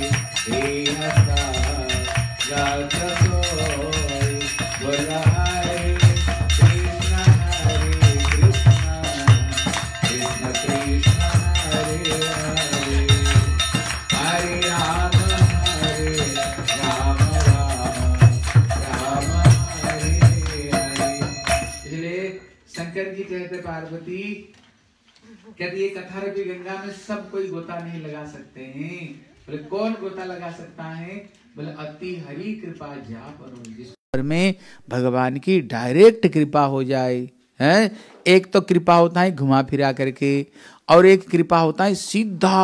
संगत सोई। बोला हरे कृष्ण हरे कृष्ण कृष्ण कृष्ण हरे हरे, हरे राम हरे राम राम राम हरे हरे। इसलिए शंकर जी कहते पार्वती कहते ये कथा रूपी गंगा में सब कोई गोता नहीं लगा सकते हैं। बोले कौन गोता लगा सकता है, बोले अति हरि कृपा जा पर हो, जिस पर में भगवान की डायरेक्ट कृपा हो जाए, हैं? एक तो कृपा होता है घुमा फिरा करके, और एक कृपा होता है सीधा।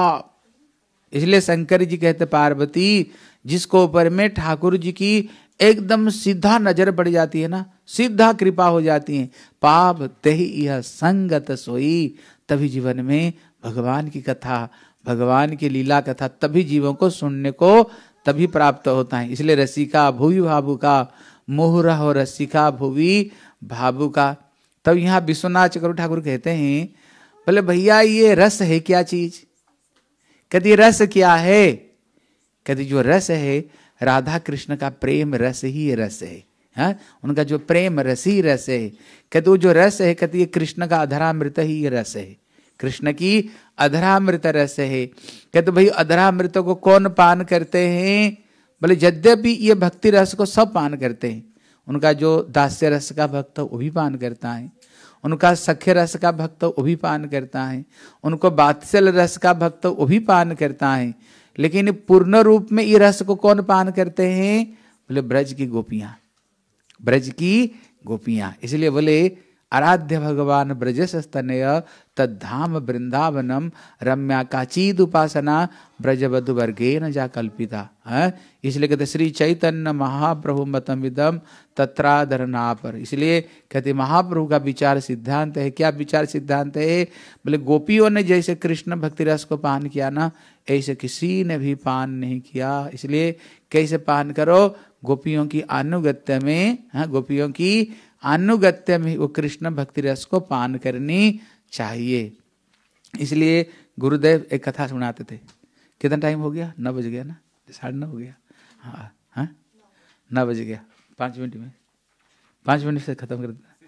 इसलिए शंकर जी कहते पार्वती जिसको ऊपर में ठाकुर जी की एकदम सीधा नजर पड़ जाती है ना, सीधा कृपा हो जाती है, पाप तेहि यह संगत सोई, तभी जीवन में भगवान की कथा भगवान की लीला कथा तभी जीवों को सुनने को तभी प्राप्त होता है। इसलिए रसिका भुवि भावुका, मोहरा हो रसिका भुवि भावुका। तब यहाँ विश्वनाथ चक्रवर्ती ठाकुर कहते हैं, बोले भैया ये रस है क्या चीज, कहते रस क्या है, कहते जो रस है राधा कृष्ण का प्रेम रस ही रस है, हाँ? उनका जो प्रेम रस ही रस है। कहते वो जो रस है, कहते ये कृष्ण का अधरामृत ही रस है, कृष्ण की अधरामृत रस है। कहते भाई अधरामृत को कौन पान करते हैं, बोले यद्यपि ये भक्ति रस को सब पान करते हैं। उनका जो दास्य रस का भक्त वो भी पान करता है, उनका सख्य रस का भक्त वो भी पान करता है, उनको वात्सल रस का भक्त वो भी पान करता है। लेकिन पूर्ण रूप में ये रस को कौन पान करते हैं, बोले ब्रज की गोपियां, ब्रज की गोपियां। इसलिए बोले आराध्य भगवान ब्रजस्तनय तद्धाम वृंदावनम रम्या काचिद उपासना ब्रजवधु वर्गेन जा कल्पिता, है? इसलिए कहते श्री चैतन्य महाप्रभु मतम विदम तत्राधरना पर। इसलिए कहते महाप्रभु का विचार सिद्धांत है। क्या विचार सिद्धांत है, बोले गोपियों ने जैसे कृष्ण भक्ति रस को पान किया ना, ऐसे किसी ने भी पान नहीं किया। इसलिए कैसे पान करो, गोपियों की अनुगत्य में, हाँ, गोपियों की अनुगत्य में वो कृष्ण भक्ति रस को पान करनी चाहिए। इसलिए गुरुदेव एक कथा सुनाते थे। कितना टाइम हो गया, नौ बज गया ना, साढ़े नौ हो गया, हाँ हाँ नौ बज गया, पाँच मिनट में पाँच मिनट से खत्म कर देना।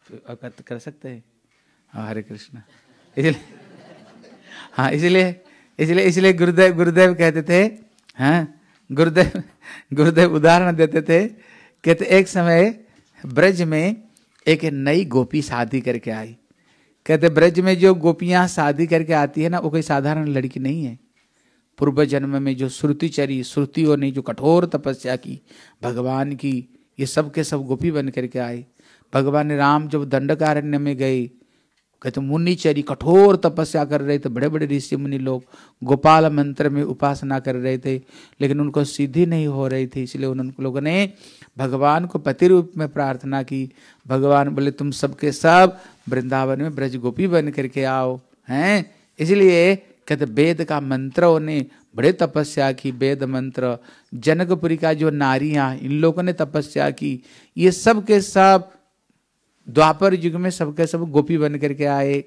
कर, कर सकते हैं। हाँ हरे कृष्ण। इसलिए हाँ इसलिए इसलिए इसलिए गुरुदेव गुरुदेव कहते थे, हाँ गुरुदेव गुरुदेव उदाहरण देते थे, कहते एक समय ब्रज में एक नई गोपी शादी करके आई। कहते ब्रज में जो गोपियां शादी करके आती है ना, वो कोई साधारण लड़की नहीं है। पूर्व जन्म में जो श्रुति चरी, श्रुतियों ने जो कठोर तपस्या की भगवान की, ये सब के सब गोपी बन करके आए। भगवान राम जब दंडकारण्य में गए, कहते मुनि चरी कठोर तपस्या कर रहे थे, बड़े बड़े ऋषि मुनि लोग गोपाल मंत्र में उपासना कर रहे थे, लेकिन उनको सिद्धि नहीं हो रही थी। इसलिए उन लोगों ने भगवान को पति रूप में प्रार्थना की। भगवान बोले तुम सबके सब वृंदावन में ब्रज गोपी बन करके आओ हैं। इसलिए कहते वेद का मंत्रों ने बड़े तपस्या की, वेद मंत्र, जनकपुरी का जो नारियां, इन लोगों ने तपस्या की। ये सब के सब द्वापर युग में सबके सब गोपी बन करके आए।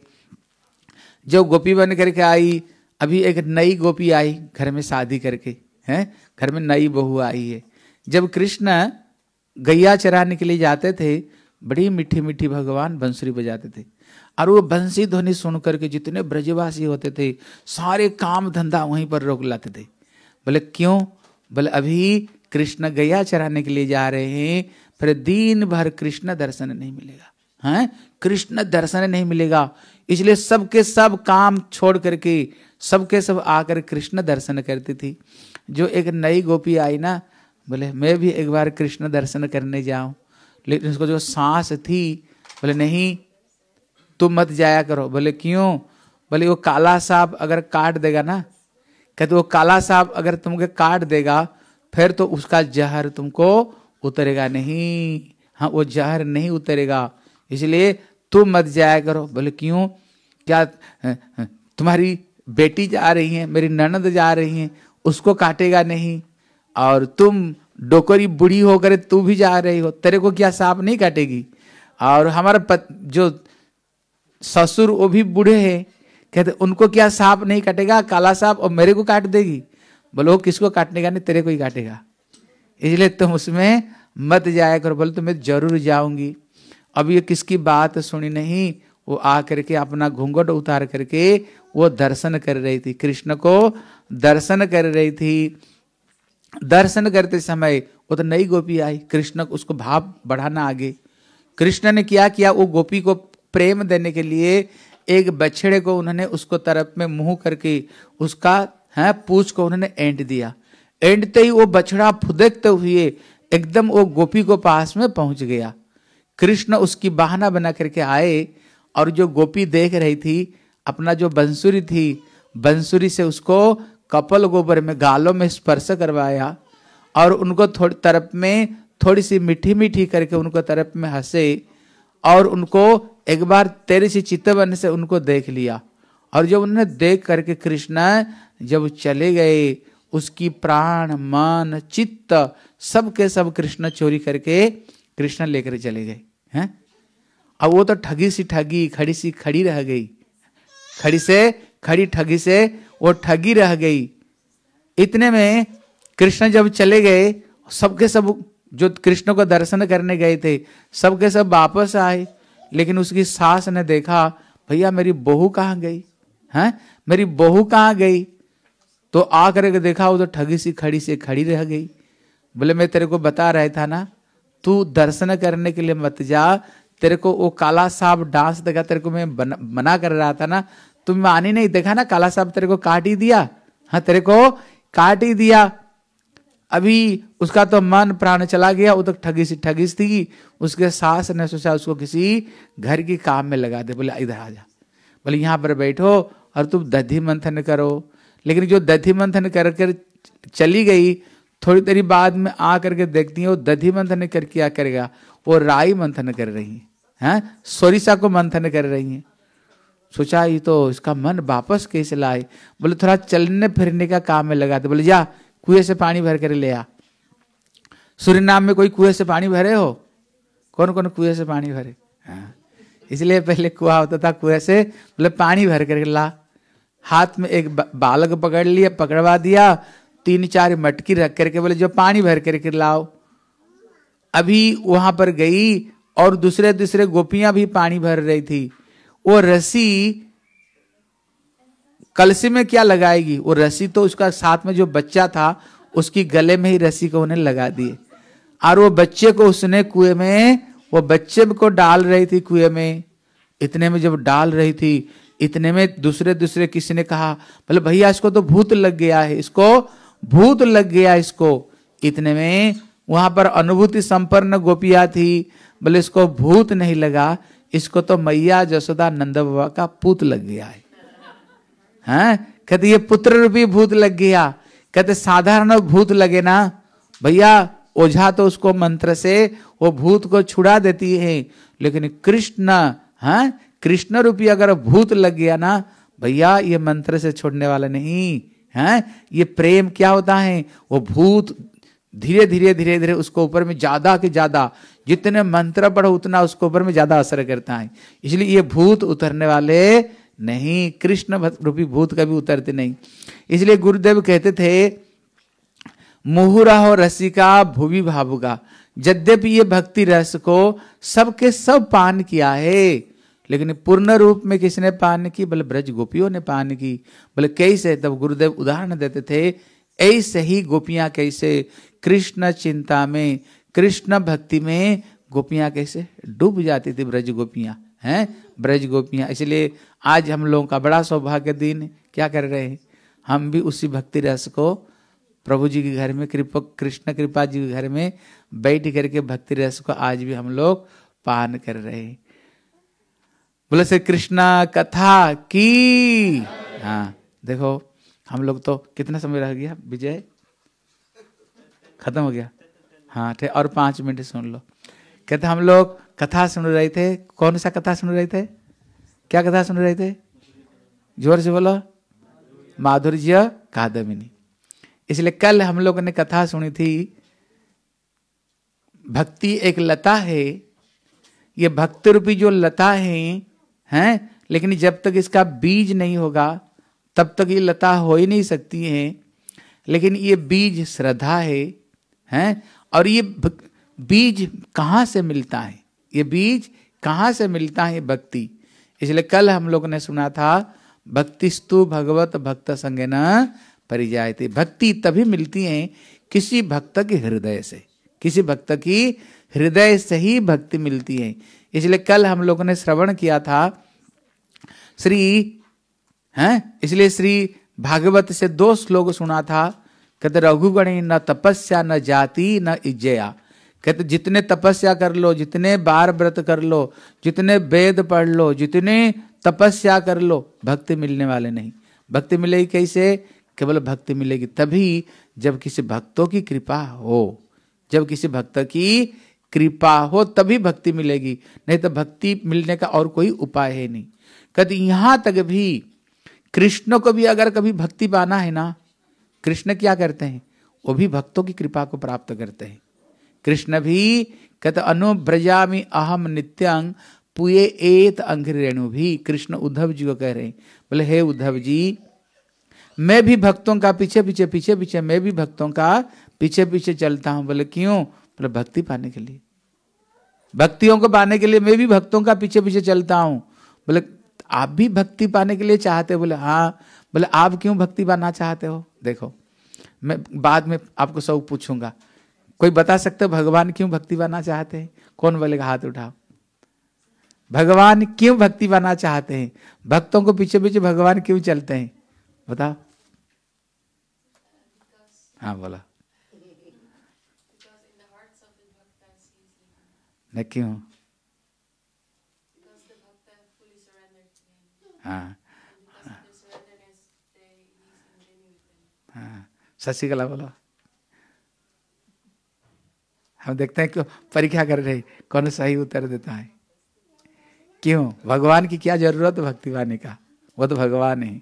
जो गोपी बन करके आई, अभी एक नई गोपी आई घर में शादी करके, हैं घर में नई बहू आई है। जब कृष्ण गैया चराने के लिए जाते थे, बड़ी मीठी मीठी भगवान बंसुरी बजाते थे, और वो बंसी ध्वनि सुन करके जितने ब्रजवासी होते थे सारे काम धंधा वहीं पर रोक लाते थे। बोले क्यों? बोले अभी कृष्ण गैया चराने के लिए जा रहे हैं, फिर दिन भर कृष्ण दर्शन नहीं मिलेगा, हैं कृष्ण दर्शन नहीं मिलेगा। इसलिए सबके सब काम छोड़ करके सबके सब आकर कृष्ण दर्शन करती थी। जो एक नई गोपी आई ना, बोले मैं भी एक बार कृष्ण दर्शन करने जाऊं, लेकिन उसको जो सांस थी, बोले नहीं तुम मत जाया करो। बोले क्यों? बोले वो काला सांप अगर काट देगा ना, कहते वो काला सांप अगर तुमको काट देगा फिर तो उसका जहर तुमको उतरेगा नहीं। हाँ वो जहर नहीं उतरेगा, इसलिए तुम मत जाया करो। बोले क्यों? क्या तुम्हारी बेटी जा रही है, मेरी ननद जा रही है, उसको काटेगा नहीं, और तुम डोकरी बूढ़ी होकर तू भी जा रही हो, तेरे को क्या सांप नहीं काटेगी? और हमारा पत, जो ससुर वो भी बूढ़े हैं, कहते उनको क्या सांप नहीं काटेगा काला सांप, और मेरे को काट देगी? बोलो किसको काटने का नहीं, तेरे को ही काटेगा, इसलिए तुम उसमें मत जाया करो। बोले तो मैं जरूर जाऊंगी। अब ये किसकी बात सुनी नहीं, वो आ करके अपना घूंघट उतार करके वो दर्शन कर रही थी, कृष्ण को दर्शन कर रही थी। दर्शन करते समय वो तो नई गोपी आई, कृष्ण उसको भाव बढ़ाना आगे। कृष्ण ने क्या किया, वो गोपी को प्रेम देने के लिए एक बछड़े को उन्होंने उसको तरफ में मुंह करके उसका है पूंछ को उन्होंने एंट दिया। एंटते ही वो बछड़ा फुदकते हुए एकदम वो गोपी को पास में पहुंच गया। कृष्ण उसकी बहाना बना करके आए, और जो गोपी देख रही थी अपना जो बंसुरी थी, बंसुरी से उसको कपल गोबर में गालों में स्पर्श करवाया, और उनको थोड़ी तरफ में थोड़ी सी मीठी मीठी करके उनको तरफ में हंसे, और उनको एक बार तेरे से चित्तवन से उनको देख लिया। और जब उन्होंने देख करके कृष्ण जब चले गए, उसकी प्राण मन चित्त सब के सब कृष्ण चोरी करके कृष्ण लेकर चले गए हैं। अब वो तो ठगी सी ठगी, खड़ी सी खड़ी रह गई, खड़ी से खड़ी ठगी से वो ठगी रह गई। इतने में कृष्ण जब चले गए, सबके सब जो कृष्ण को दर्शन करने गए थे सबके सब वापस आए, लेकिन उसकी सास ने देखा भैया मेरी बहू कहाँ गई हैं, मेरी बहू कहाँ गई? तो आकर के देखा वो तो ठगी सी खड़ी से खड़ी रह गई। बोले मैं तेरे को बता रहा था ना, तू दर्शन करने के लिए मत जा, तेरे को वो काला सांप डांस देखा, तेरे को मैं मना कर रहा था ना, तुम मानी नहीं। देखा ना काला सांप तेरे को काट ही दिया, हाँ तेरे को काट ही दिया। अभी उसका तो मन प्राण चला गया, वो तो ठगी सी ठगी थी। उसके सास ने सोचा उसको किसी घर की काम में लगा दे। बोले इधर आ जा, बोले यहाँ पर बैठो और तुम दधि मंथन करो। लेकिन जो दधि मंथन कर कर चली गई, थोड़ी देरी बाद में आ करके देखती है वो दधि मंथन कर क्या करेगा, वो राई मंथन कर रही है, हैं सोरिसा को मंथन कर रही है। सोचा ये तो इसका मन वापस कैसे लाए। बोले थोड़ा चलने फिरने का काम में लगा दे। बोले जा कुएं से पानी भर कर ले आ। सूरीनाम में कोई कुएं से पानी भरे हो? कौन कौन कुएं से पानी भरे? हाँ, इसलिए पहले कुआं होता था, कुएं से बोले पानी भर कर ला। हाथ में एक बालक पकड़ लिया, पकड़वा दिया, तीन चार मटकी रख करके बोले जो पानी भर करके लाओ। अभी वहां पर गई और दूसरे दूसरे गोपियां भी पानी भर रही थी। वो रस्सी कलसी में क्या लगाएगी, वो रस्सी तो उसका साथ में जो बच्चा था उसकी गले में ही रस्सी को उन्हें लगा दिए, और वो बच्चे को उसने कुएं में, वो बच्चे को डाल रही थी कुएं में। इतने में जब डाल रही थी, इतने में दूसरे दूसरे किसी ने कहा, बोले भैया इसको तो भूत लग गया है, इसको भूत लग गया इसको। इतने में वहां पर अनुभूति संपन्न गोपियां थी, बोले इसको भूत नहीं लगा, इसको तो मैया जसोदा नंद बाबा का पूत लग गया है। हैं? कहते ये पुत्र रूपी भूत लग गया। कहते साधारण भूत लगे ना भैया, ओझा तो उसको मंत्र से वो भूत को छुड़ा देती है, लेकिन कृष्ण, हाँ कृष्ण रूपी अगर भूत लग गया ना भैया, ये मंत्र से छोड़ने वाला नहीं है। ये प्रेम क्या होता है, वो भूत धीरे धीरे धीरे धीरे उसको ऊपर में ज्यादा के ज्यादा, जितने मंत्र पढ़ो उतना उसको ऊपर में ज्यादा असर करता है। इसलिए ये भूत उतरने वाले नहीं, कृष्ण रूपी भूत कभी उतरते नहीं। इसलिए गुरुदेव कहते थे, मुहुरा हो रसिका भुवि भावुका। यद्यपि ये भक्ति रस को सबके सब पान किया है, लेकिन पूर्ण रूप में किसने पान की, बोले ब्रज गोपियों ने पान की। बोले कैसे, तब गुरुदेव उदाहरण देते थे, ऐसे ही गोपियां कैसे कृष्ण चिंता में, कृष्ण भक्ति में गोपियां कैसे डूब जाती थी, ब्रज गोपियां हैं, ब्रज गोपियां। इसलिए आज हम लोगों का बड़ा सौभाग्य दिन क्या कर रहे हैं, हम भी उसी भक्ति रस को प्रभु जी के घर में, कृपा कृष्ण कृपा जी के घर में बैठ करके भक्ति रस को आज भी हम लोग पान कर रहे हैं। बोले से कृष्णा कथा की। हाँ देखो हम लोग तो कितना समय रह गया विजय, खत्म हो गया। हाँ ठीक, और पांच मिनट सुन लो। कहते हम लोग कथा सुन रहे थे, कौन सा कथा सुन रहे थे, क्या कथा सुन रहे थे, जोर से बोलो, माधुर्य कादमिनी। इसलिए कल हम लोगों ने कथा सुनी थी, भक्ति एक लता है, ये भक्ति रूपी जो लता है हैं, लेकिन जब तक इसका बीज नहीं होगा तब तक ये लता हो ही नहीं सकती है। लेकिन ये बीज श्रद्धा है, हैं, और ये बीज कहाँ से मिलता है, ये बीज कहाँ से मिलता है, भक्ति। इसलिए कल हम लोगों ने सुना था, भक्तिस्तु भगवत भक्त संगेन परिजायते। भक्ति तभी मिलती है किसी भक्त के हृदय से, किसी भक्त की हृदय से ही भक्ति मिलती है। इसलिए कल हम लोगों ने श्रवण किया था श्री हैं, इसलिए श्री भागवत से दो श्लोक सुना था। कहते रघुगणी न तपस्या न जाति न इज्जया। कहते जितने तपस्या कर लो, जितने बार व्रत कर लो, जितने वेद पढ़ लो, जितने तपस्या कर लो, भक्ति मिलने वाले नहीं। भक्ति मिलेगी कैसे, केवल भक्ति मिलेगी तभी जब किसी भक्तों की कृपा हो, जब किसी भक्त की कृपा हो तभी भक्ति मिलेगी, नहीं तो भक्ति मिलने का और कोई उपाय है नहीं। कहते यहां तक भी कृष्ण को भी अगर कभी भक्ति पाना है ना, कृष्ण क्या करते हैं, वो भी भक्तों की कृपा को प्राप्त करते हैं। कृष्ण भी कहते अनुब्रजामि अहम नित्यं पुए एत अंघ्रि रेणु भी। कृष्ण उद्धव जी को कह रहे हैं, बोले हे उद्धव जी, मैं भी भक्तों का पीछे पीछे पीछे पीछे मैं भी भक्तों का पीछे पीछे चलता हूं। बोले क्यों, बोले भक्ति पाने के लिए, भक्तियों को पाने के लिए मैं भी भक्तों का पीछे पीछे चलता हूं। बोले आप भी भक्ति पाने के लिए चाहते हो, बोले हाँ। बोले आप क्यों भक्ति पाना चाहते हो, देखो मैं बाद में आपको सब पूछूंगा। कोई बता सकते हो भगवान क्यों भक्ति पाना चाहते हैं, कौन बोलेगा, हाथ उठाओ। भगवान क्यों भक्ति पाना चाहते हैं, भक्तों को पीछे पीछे भगवान क्यों चलते हैं, बताओ। हाँ बोला, न क्यों, हाँ हाँ शशिकला बोलो। हम देखते हैं क्यों परीक्षा कर रहे कौन सही उत्तर देता है। क्यों, भगवान की क्या जरूरत है भक्ति पाने का, वो तो भगवान है।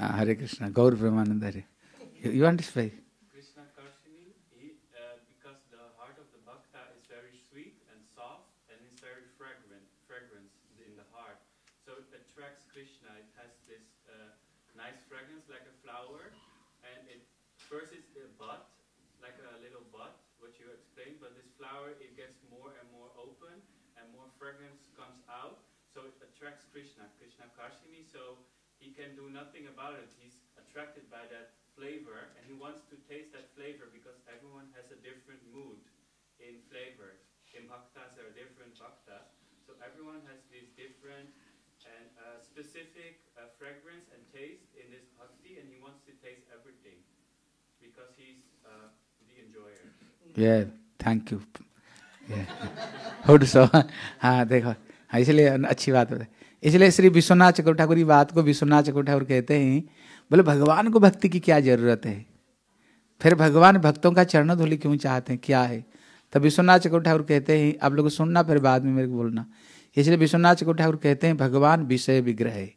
हाँ, हरे कृष्णा। गौर प्रेमानंद हरे। You want to say? Krishna Karshini, he, uh, because the heart of the bhakta is very sweet and soft and it's very fragrant, fragrance in the heart. So it attracts Krishna. It has this uh, nice fragrance like a flower, and it first it's a bud, like a little bud, what you explained, but this flower it gets more and more open and more fragrance comes out. So it attracts Krishna, Krishna Karshini. So he can do nothing about it. He's attracted by that flavor, and he wants to taste that flavor because everyone has a different mood in flavor. In bhaktas, there are different bhaktas, so everyone has this different and uh, specific uh, fragrance and taste in this bhakti, and he wants to taste everything because he's uh, the enjoyer. Yeah, thank you. Yeah. Hope so. हाँ देखो, हाँ इसलिए अच्छी बात है। इसलिए श्री विश्वनाथ चक्रवर्ती ठाकुर की बात को विश्वनाथ चक्रवर्ती ठाकुर कहते हैं, बोले भगवान को भक्ति की क्या जरूरत है, फिर भगवान भक्तों का चरण धूलि क्यों चाहते हैं, क्या है। तब विश्वनाथ चक्रवर्ती ठाकुर कहते हैं, आप लोग सुनना फिर बाद में मेरे को बोलना। इसलिए विश्वनाथ चक्रवर्ती ठाकुर कहते हैं भगवान विषय विग्रह है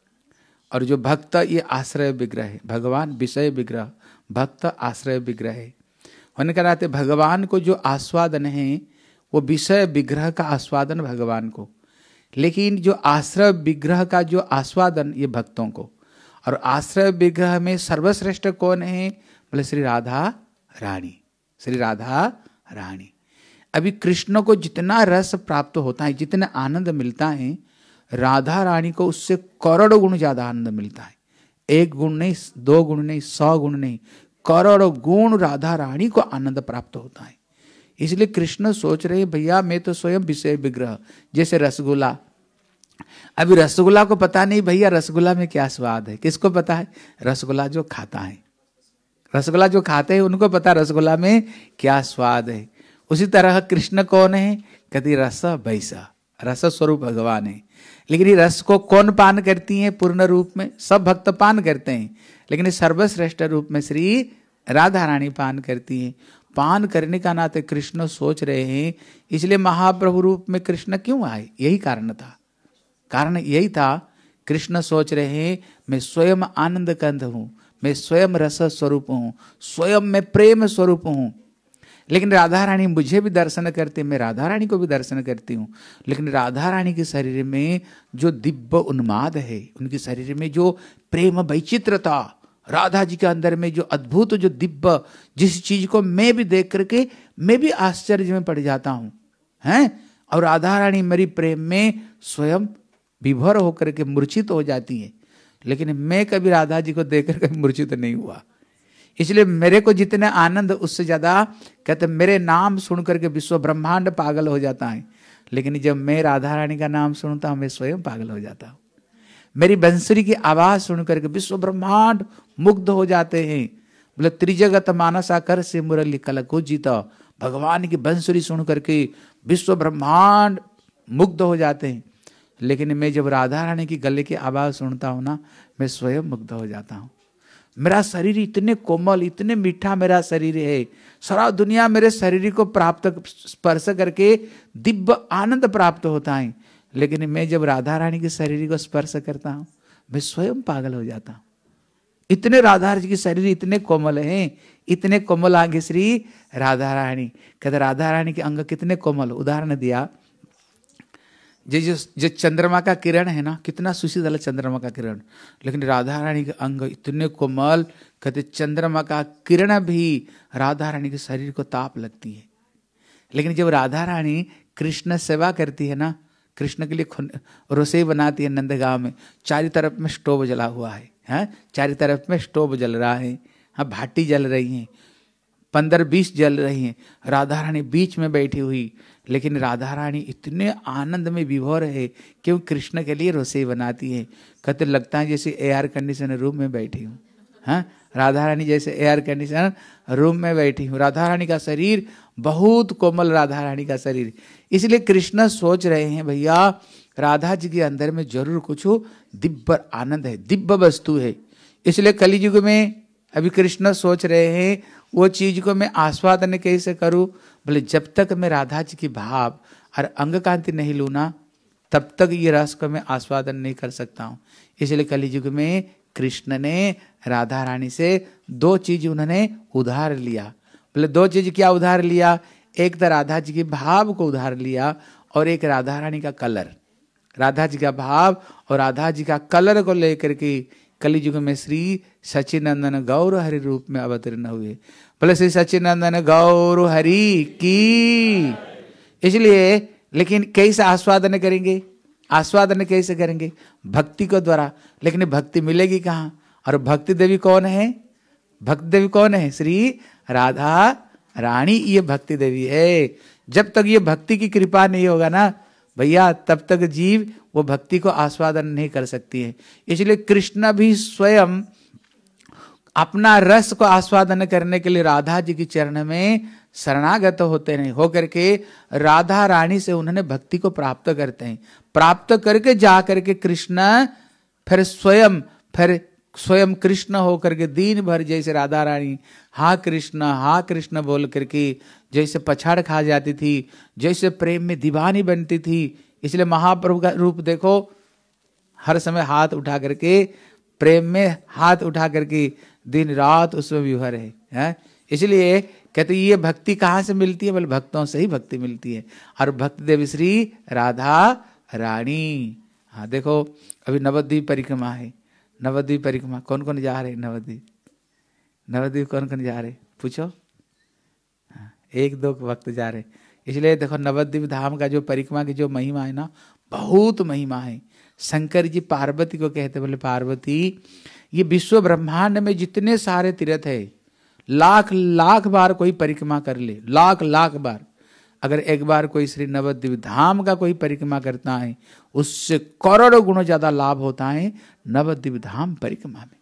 और जो भक्त ये आश्रय विग्रह है। भगवान विषय विग्रह, भक्त आश्रय विग्रह है। होने का नाते भगवान को जो आस्वादन है वो विषय विग्रह का आस्वादन भगवान को, लेकिन जो आश्रय विग्रह का जो आस्वादन ये भक्तों को। और आश्रय विग्रह में सर्वश्रेष्ठ कौन है, बोले श्री राधा रानी, श्री राधा रानी। अभी कृष्ण को जितना रस प्राप्त होता है, जितना आनंद मिलता है, राधा रानी को उससे करोड़ों गुण ज्यादा आनंद मिलता है। एक गुण नहीं, दो गुण नहीं, सौ गुण नहीं, करोड़ों गुण राधा रानी को आनंद प्राप्त होता है। इसलिए कृष्ण सोच रहे भैया मैं तो स्वयं विषय विग्रह, जैसे रसगुल्ला। अभी रसगुल्ला को पता नहीं भैया रसगुल्ला में क्या स्वाद है, किसको पता है, रसगुल्ला जो खाता है, रसगुल्ला जो खाते हैं उनको पता रसगुल्ला में क्या स्वाद है। उसी तरह कृष्ण कौन है, कहती रस वैसा, रस स्वरूप भगवान है। लेकिन ये रस को कौन पान करती है पूर्ण रूप में, सब भक्त पान करते हैं, लेकिन सर्वश्रेष्ठ रूप में श्री राधा रानी पान करती है। पान करने का नाते कृष्ण सोच रहे हैं, इसलिए महाप्रभु रूप में कृष्ण क्यों आए, यही कारण था। कारण यही था, कृष्ण सोच रहे हैं मैं स्वयं आनंद कंद हूं, मैं स्वयं रस स्वरूप हूं, स्वयं मैं प्रेम स्वरूप हूं। लेकिन राधा रानी मुझे भी दर्शन करते, मैं राधा रानी को भी दर्शन करती हूँ, लेकिन राधा रानी के शरीर में जो दिव्य उन्माद है, उनके शरीर में जो प्रेम वैचित्रता, राधा जी के अंदर में जो अद्भुत जो दिव्य, जिस चीज को मैं भी देख करके मैं भी आश्चर्य में पड़ जाता हूँ हैं, और राधा रानी मेरी प्रेम में स्वयं विभोर होकर के मूर्छित हो जाती है। लेकिन मैं कभी राधा जी को देख कर मूर्छित नहीं हुआ, इसलिए मेरे को जितने आनंद उससे ज्यादा कहते मेरे नाम सुन करके विश्व ब्रह्मांड पागल हो जाता है। लेकिन जब मैं राधा रानी का नाम सुनता हूं मैं स्वयं पागल हो जाता हूं। मेरी बंसुरी की आवाज सुन करके विश्व ब्रह्मांड मुग्ध हो जाते हैं। बोले त्रिजगत मानसा कर से मुरली कलको जीता, भगवान की बंसुरी सुन करके विश्व ब्रह्मांड मुग्ध हो जाते हैं। लेकिन मैं जब राधा रानी की गले की आवाज सुनता हूं ना, मैं स्वयं मुग्ध हो जाता हूं। मेरा शरीर इतने कोमल, इतने मीठा मेरा शरीर है, सारा दुनिया मेरे शरीर को प्राप्त स्पर्श करके दिव्य आनंद प्राप्त होता है। लेकिन मैं जब राधा रानी के शरीर को स्पर्श करता हूं मैं स्वयं पागल हो जाता हूं। इतने राधा जी के शरीर इतने कोमल हैं, इतने कोमल आगे श्री राधा रानी। कहते राधा रानी के अंग कितने कोमल, उदाहरण दिया जो जो जो चंद्रमा का किरण है ना, कितना सुशीतल चंद्रमा का किरण, लेकिन राधा रानी के अंग इतने कोमल, कहते चंद्रमा का किरण भी राधा रानी के शरीर को ताप लगती है। लेकिन जब राधा रानी कृष्ण सेवा करती है ना, कृष्ण के लिए रसोई बनाती है नंदगांव में, चारों तरफ में स्टोव जला हुआ है, हैं चारों तरफ में स्टोव जल रहा है, हाँ भाटी जल रही हैं, पंद्रह बीस जल रही हैं, राधा रानी बीच में बैठी हुई। लेकिन राधा रानी इतने आनंद में विभोर है क्यों कृष्ण के लिए रसोई बनाती है। कहते लगता है जैसे एयर कंडीशन रूम में बैठी हूँ, हाँ राधा रानी जैसे एयर कंडीशन रूम में बैठी हूँ। राधा रानी का शरीर बहुत कोमल, राधा रानी का शरीर। इसलिए कृष्ण सोच रहे हैं भैया राधा जी के अंदर में जरूर कुछ दिव्य आनंद है, दिव्य वस्तु है। इसलिए कलियुग में अभी कृष्ण सोच रहे हैं वो चीज को मैं आस्वादन कैसे करूं। बोले जब तक मैं राधा जी की भाव और अंग कांति नहीं लूँ ना, तब तक ये रस को मैं आस्वादन नहीं कर सकता हूँ। इसलिए कलियुग में कृष्ण ने राधा रानी से दो चीज उन्होंने उधार लिया। बोले दो चीज क्या उधार लिया? एक तो राधा जी के भाव को उधार लिया और एक राधा रानी का कलर। राधा जी का भाव और राधा जी का कलर को लेकर के कलियुग में श्री सच्चिनंदन गौर हरि रूप में अवतीर्ण हुए। बोले श्री सच्चिनंदन गौर हरि की। इसलिए लेकिन कैसे आस्वादन करेंगे? आस्वादन कैसे करेंगे? भक्ति को द्वारा। लेकिन भक्ति मिलेगी कहाँ? और भक्ति देवी कौन है? भक्ति देवी कौन है? श्री राधा रानी ये भक्ति देवी है। जब तक ये भक्ति की कृपा नहीं होगा ना भैया, तब तक जीव वो भक्ति को आस्वादन नहीं कर सकती है। इसलिए कृष्ण भी स्वयं अपना रस को आस्वादन करने के लिए राधा जी की चरण में शरणागत होते नहीं, होकर के राधा रानी से उन्होंने भक्ति को प्राप्त करते हैं। प्राप्त करके जा करके कृष्ण फिर स्वयं फिर स्वयं कृष्ण होकर के दिन भर जैसे राधा रानी हा कृष्ण हा कृष्ण बोल करके जैसे पछाड़ खा जाती थी, जैसे प्रेम में दीवानी बनती थी। इसलिए महाप्रभु का रूप देखो, हर समय हाथ उठा करके प्रेम में हाथ उठा करके दिन रात उसमें विभोर है, है? इसलिए कहते ये भक्ति कहाँ से मिलती है? बोले भक्तों से ही भक्ति मिलती है। और भक्ति देवी श्री राधा रानी। हाँ देखो अभी नवद्वीप परिक्रमा है। नवद्वीप परिक्रमा कौन कौन जा रहे? नवद्वीप नवद्वीप कौन कौन जा रहे? पूछो। हाँ, एक दो वक्त जा रहे। इसलिए देखो नवद्वीप धाम का जो परिक्रमा की जो महिमा है ना, बहुत महिमा है। शंकर जी पार्वती को कहते, बोले पार्वती ये विश्व ब्रह्मांड में जितने सारे तीर्थ है, लाख लाख बार कोई परिक्रमा कर ले, लाख लाख बार, अगर एक बार कोई श्री नवद्वीप धाम का कोई परिक्रमा करता है उससे करोड़ों गुणों ज्यादा लाभ होता है नवद्वीप धाम परिक्रमा में।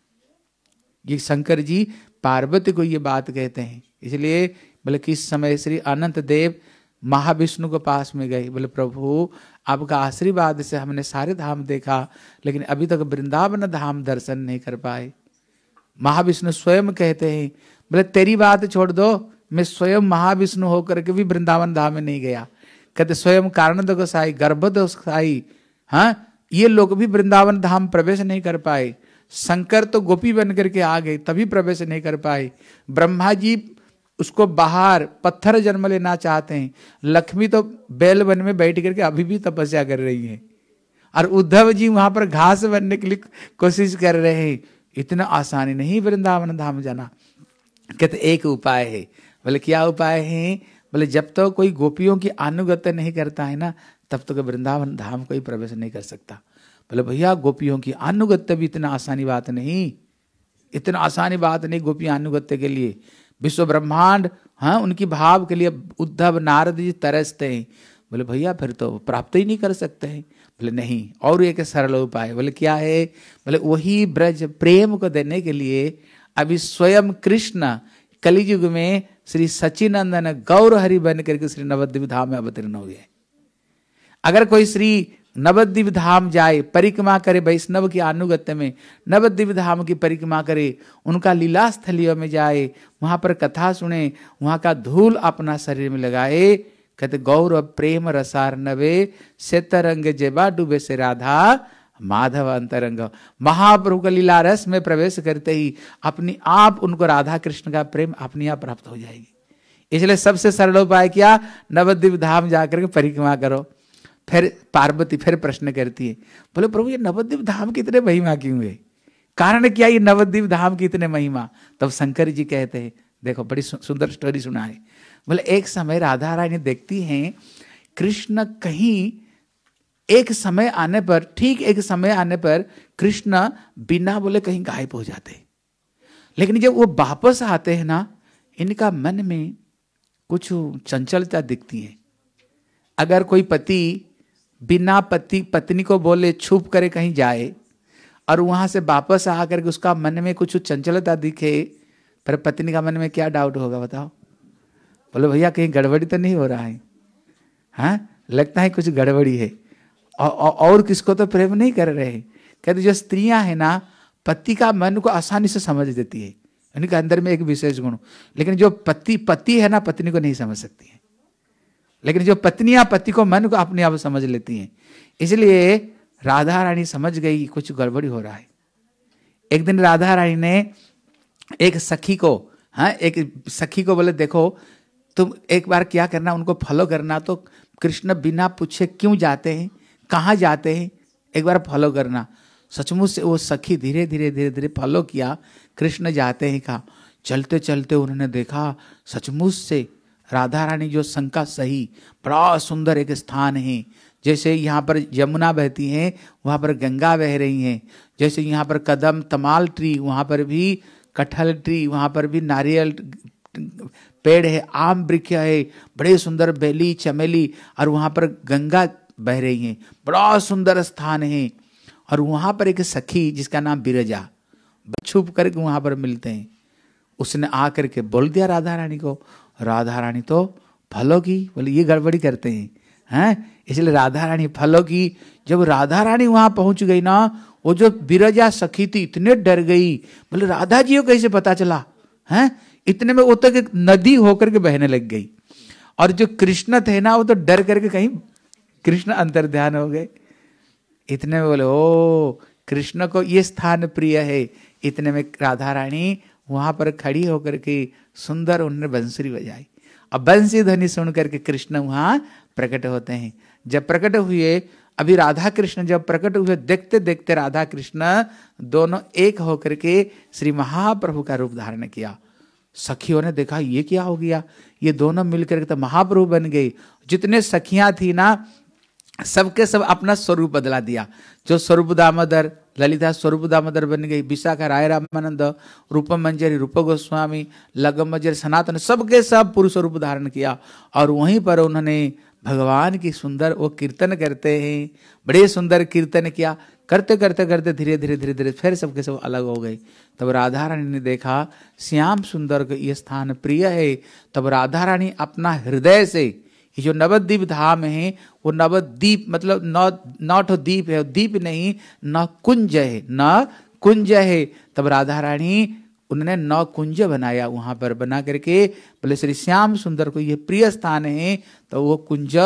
ये शंकर जी पार्वती को ये बात कहते हैं। इसलिए बोले किस समय श्री अनंत देव महाविष्णु के पास में गए, बोले प्रभु आपका आशीर्वाद से हमने सारे धाम देखा, लेकिन अभी तक वृंदावन धाम दर्शन नहीं कर पाए। महाविष्णु स्वयं कहते हैं, बोले तेरी बात छोड़ दो, मैं स्वयं महाविष्णु होकर के भी वृंदावन धाम में नहीं गया। कहते स्वयं कारणद गोसाई गर्भद गोसाई, हाँ ये लोग भी वृंदावन धाम प्रवेश नहीं कर पाए। शंकर तो गोपी बन करके आ गए तभी प्रवेश नहीं कर पाए। ब्रह्मा जी उसको बाहर पत्थर जन्म लेना चाहते हैं। लक्ष्मी तो बैल वन में बैठ करके अभी भी तपस्या कर रही है, और उद्धव जी वहां पर घास बनने के लिए कोशिश कर रहे हैं। इतना आसानी नहीं वृंदावन धाम जाना। कहते एक उपाय है। बोले क्या उपाय है? बोले जब तक तो कोई गोपियों की अनुगत्य नहीं करता है ना, तब तक तो वृंदावन धाम कोई प्रवेश नहीं कर सकता। बोले भैया गोपियों की अनुगत्य भी इतना आसानी बात नहीं, इतना आसानी बात नहीं गोपियां अनुगत्य के लिए। विश्व ब्रह्मांड हाँ उनकी भाव के लिए उद्धव नारद जी तरसते हैं। बोले भैया फिर तो प्राप्त ही नहीं कर सकते हैं। बोले नहीं, और एक सरल उपाय। बोले क्या है? बोले वही ब्रज प्रेम को देने के लिए अभी स्वयं कृष्ण कलियुग में श्री सच्चिनंदन गौर हरि बन करके श्री नवद्वीप धाम में अवतीर्ण हुए। अगर कोई श्री नवद्वीप धाम जाए, परिक्रमा करे, वैष्णव की अनुगत्य में नवद्वीप धाम की परिक्रमा करे, उनका लीला स्थलियों में जाए, वहां पर कथा सुने, वहां का धूल अपना शरीर में लगाए, कहते गौर प्रेम रसार्णवे से तरंग जेबा डूबे से राधा माधव अंतरंग। महाप्रभु का लीला रस में प्रवेश करते ही अपनी आप उनको राधा कृष्ण का प्रेम अपनी आप प्राप्त हो जाएगी। इसलिए सबसे सरल उपाय क्या? नवद्वीप धाम जाकर के परिक्रमा करो। फिर पार्वती फिर प्रश्न करती है, बोले प्रभु ये नवद्वीप धाम की इतने महिमा क्यों है? कारण क्या ये नवद्वीप धाम की इतने महिमा? तब शंकर जी कहते हैं, देखो बड़ी सुंदर स्टोरी सुना है। बोले एक समय राधा रानी देखती हैं कृष्ण कहीं एक समय आने पर, ठीक एक समय आने पर कृष्ण बिना बोले कहीं गायब हो जाते हैं। लेकिन जब वो वापस आते हैं ना, इनका मन में कुछ चंचलता दिखती है। अगर कोई पति बिना पति पत्नी को बोले छुप करे कहीं जाए और वहां से वापस आकर के उसका मन में कुछ चंचलता दिखे, पर पत्नी का मन में क्या डाउट होगा बताओ? बोले भैया कहीं गड़बड़ी तो नहीं हो रहा है, हाँ लगता है कुछ गड़बड़ी है। और, और किसको तो प्रेम नहीं कर रहे हैं। कहते जो स्त्रियां हैं ना, पति का मन को आसानी से समझ देती है, उनके अंदर में एक विशेष गुण। लेकिन जो पति पति है ना, पत्नी को नहीं समझ सकती है। लेकिन जो पत्नियां पति को मन को अपने आप समझ लेती हैं। इसलिए राधा रानी समझ गई कुछ गड़बड़ी हो रहा है। एक दिन राधा रानी ने एक सखी को, हाँ एक सखी को बोले देखो तुम एक बार क्या करना, उनको फॉलो करना। तो कृष्ण बिना पूछे क्यों जाते हैं, कहाँ जाते हैं, एक बार फॉलो करना। सचमुच से वो सखी धीरे धीरे धीरे धीरे फॉलो किया, कृष्ण जाते हैं कहा। चलते चलते उन्होंने देखा सचमुच से राधा रानी जो शंका सही, बड़ा सुंदर एक स्थान है। जैसे यहाँ पर यमुना बहती है, वहाँ पर गंगा बह रही हैं। जैसे यहाँ पर कदम तमाल ट्री, वहाँ पर भी कटहल ट्री, वहाँ पर भी नारियल पेड़ है, आम वृक्ष है, बड़े सुंदर बेली चमेली, और वहाँ पर गंगा बह रही है, बड़ा सुंदर स्थान है। और वहाँ पर एक सखी जिसका नाम बिरजा, छुप करके वहाँ पर मिलते हैं। उसने आ करके बोल दिया राधा रानी को। राधा रानी तो फॉलो की, बोले ये गड़बड़ी करते हैं, हैं इसलिए राधा रानी फॉलो की। जब राधा रानी वहाँ पहुँच गई ना, वो जो बिरजा सखी थी इतने डर गई, बोले राधा जी को कैसे पता चला, हैं इतने में वो तो एक नदी होकर के बहने लग गई। और जो कृष्ण थे ना, वो तो डर करके कहीं कृष्ण अंतर ध्यान हो गए। इतने में बोले ओ कृष्ण को ये स्थान प्रिय है। इतने में राधा रानी वहां पर खड़ी होकर के सुंदर उन्होंने बंसुरी बजाई। अब बंसी ध्वनि सुन करके कृष्ण वहां प्रकट होते हैं। जब प्रकट हुए, अभी राधा कृष्ण जब प्रकट हुए, देखते देखते राधा कृष्ण दोनों एक होकर के श्री महाप्रभु का रूप धारण किया। सखियों ने देखा ये क्या हो गया, ये दोनों मिलकर के तो महाप्रभु बन गए। जितने सखियां थी ना, सबके सब अपना स्वरूप बदला दिया। जो स्वरूप दामोदर, ललिता स्वरूप दामोदर बन गई, विशाखा राय रामानंद, रूपम मंजरी रूप गोस्वामी, लगम मंजरी सनातन, सबके सब पुरुष स्वरूप धारण किया। और वहीं पर उन्होंने भगवान की सुंदर वो कीर्तन करते हैं, बड़े सुंदर कीर्तन किया। करते करते करते धीरे धीरे धीरे धीरे फिर सबके सब अलग हो गए। तब राधा रानी ने देखा श्याम सुंदर को ये स्थान प्रिय है। तब राधा रानी अपना हृदय से, ये जो नवद्वीप धाम है, वो नवद्वीप मतलब नौ नौठ द्वीप है, द्वीप नहीं न कुंज है, न कुंज है। तब राधा रानी उन्होंने नौ कुंज बनाया, वहां पर बना करके बोले श्री श्याम सुंदर को ये प्रिय स्थान है। तो वो कुंज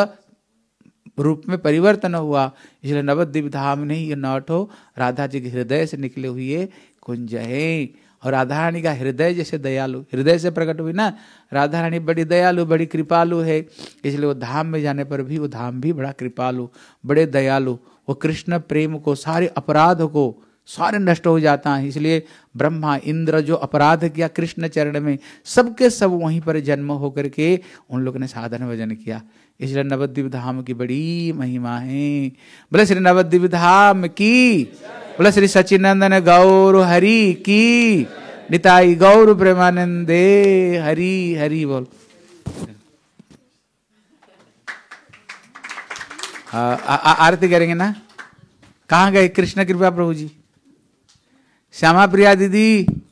रूप में परिवर्तन हुआ। इसलिए नवद्वीप धाम नहीं, ये नौठो राधा जी के हृदय से निकले हुए कुंज है। और राधा रानी का हृदय जैसे दयालु, हृदय से प्रकट हुई ना, राधा रानी बड़ी दयालु, बड़ी कृपालु है। इसलिए वो धाम में जाने पर भी वो धाम भी बड़ा कृपालु, बड़े दयालु। वो कृष्ण प्रेम को, सारे अपराध को सारे नष्ट हो जाता है। इसलिए ब्रह्मा इंद्र जो अपराध किया कृष्ण चरण में, सबके सब वहीं पर जन्म होकर के उन लोगों ने साधन भजन किया। इसलिए नवद्वीप धाम की बड़ी महिमा है। बोले श्री नवद्वीप धाम की, बोले श्री सचिनंदन गौर हरि की, निताई गौर प्रेमानंदे हरि हरि बोल। आ, आ, आ, आरती करेंगे ना। कहाँ गए कृष्ण कृपा प्रभु जी? श्यामा प्रिया दीदी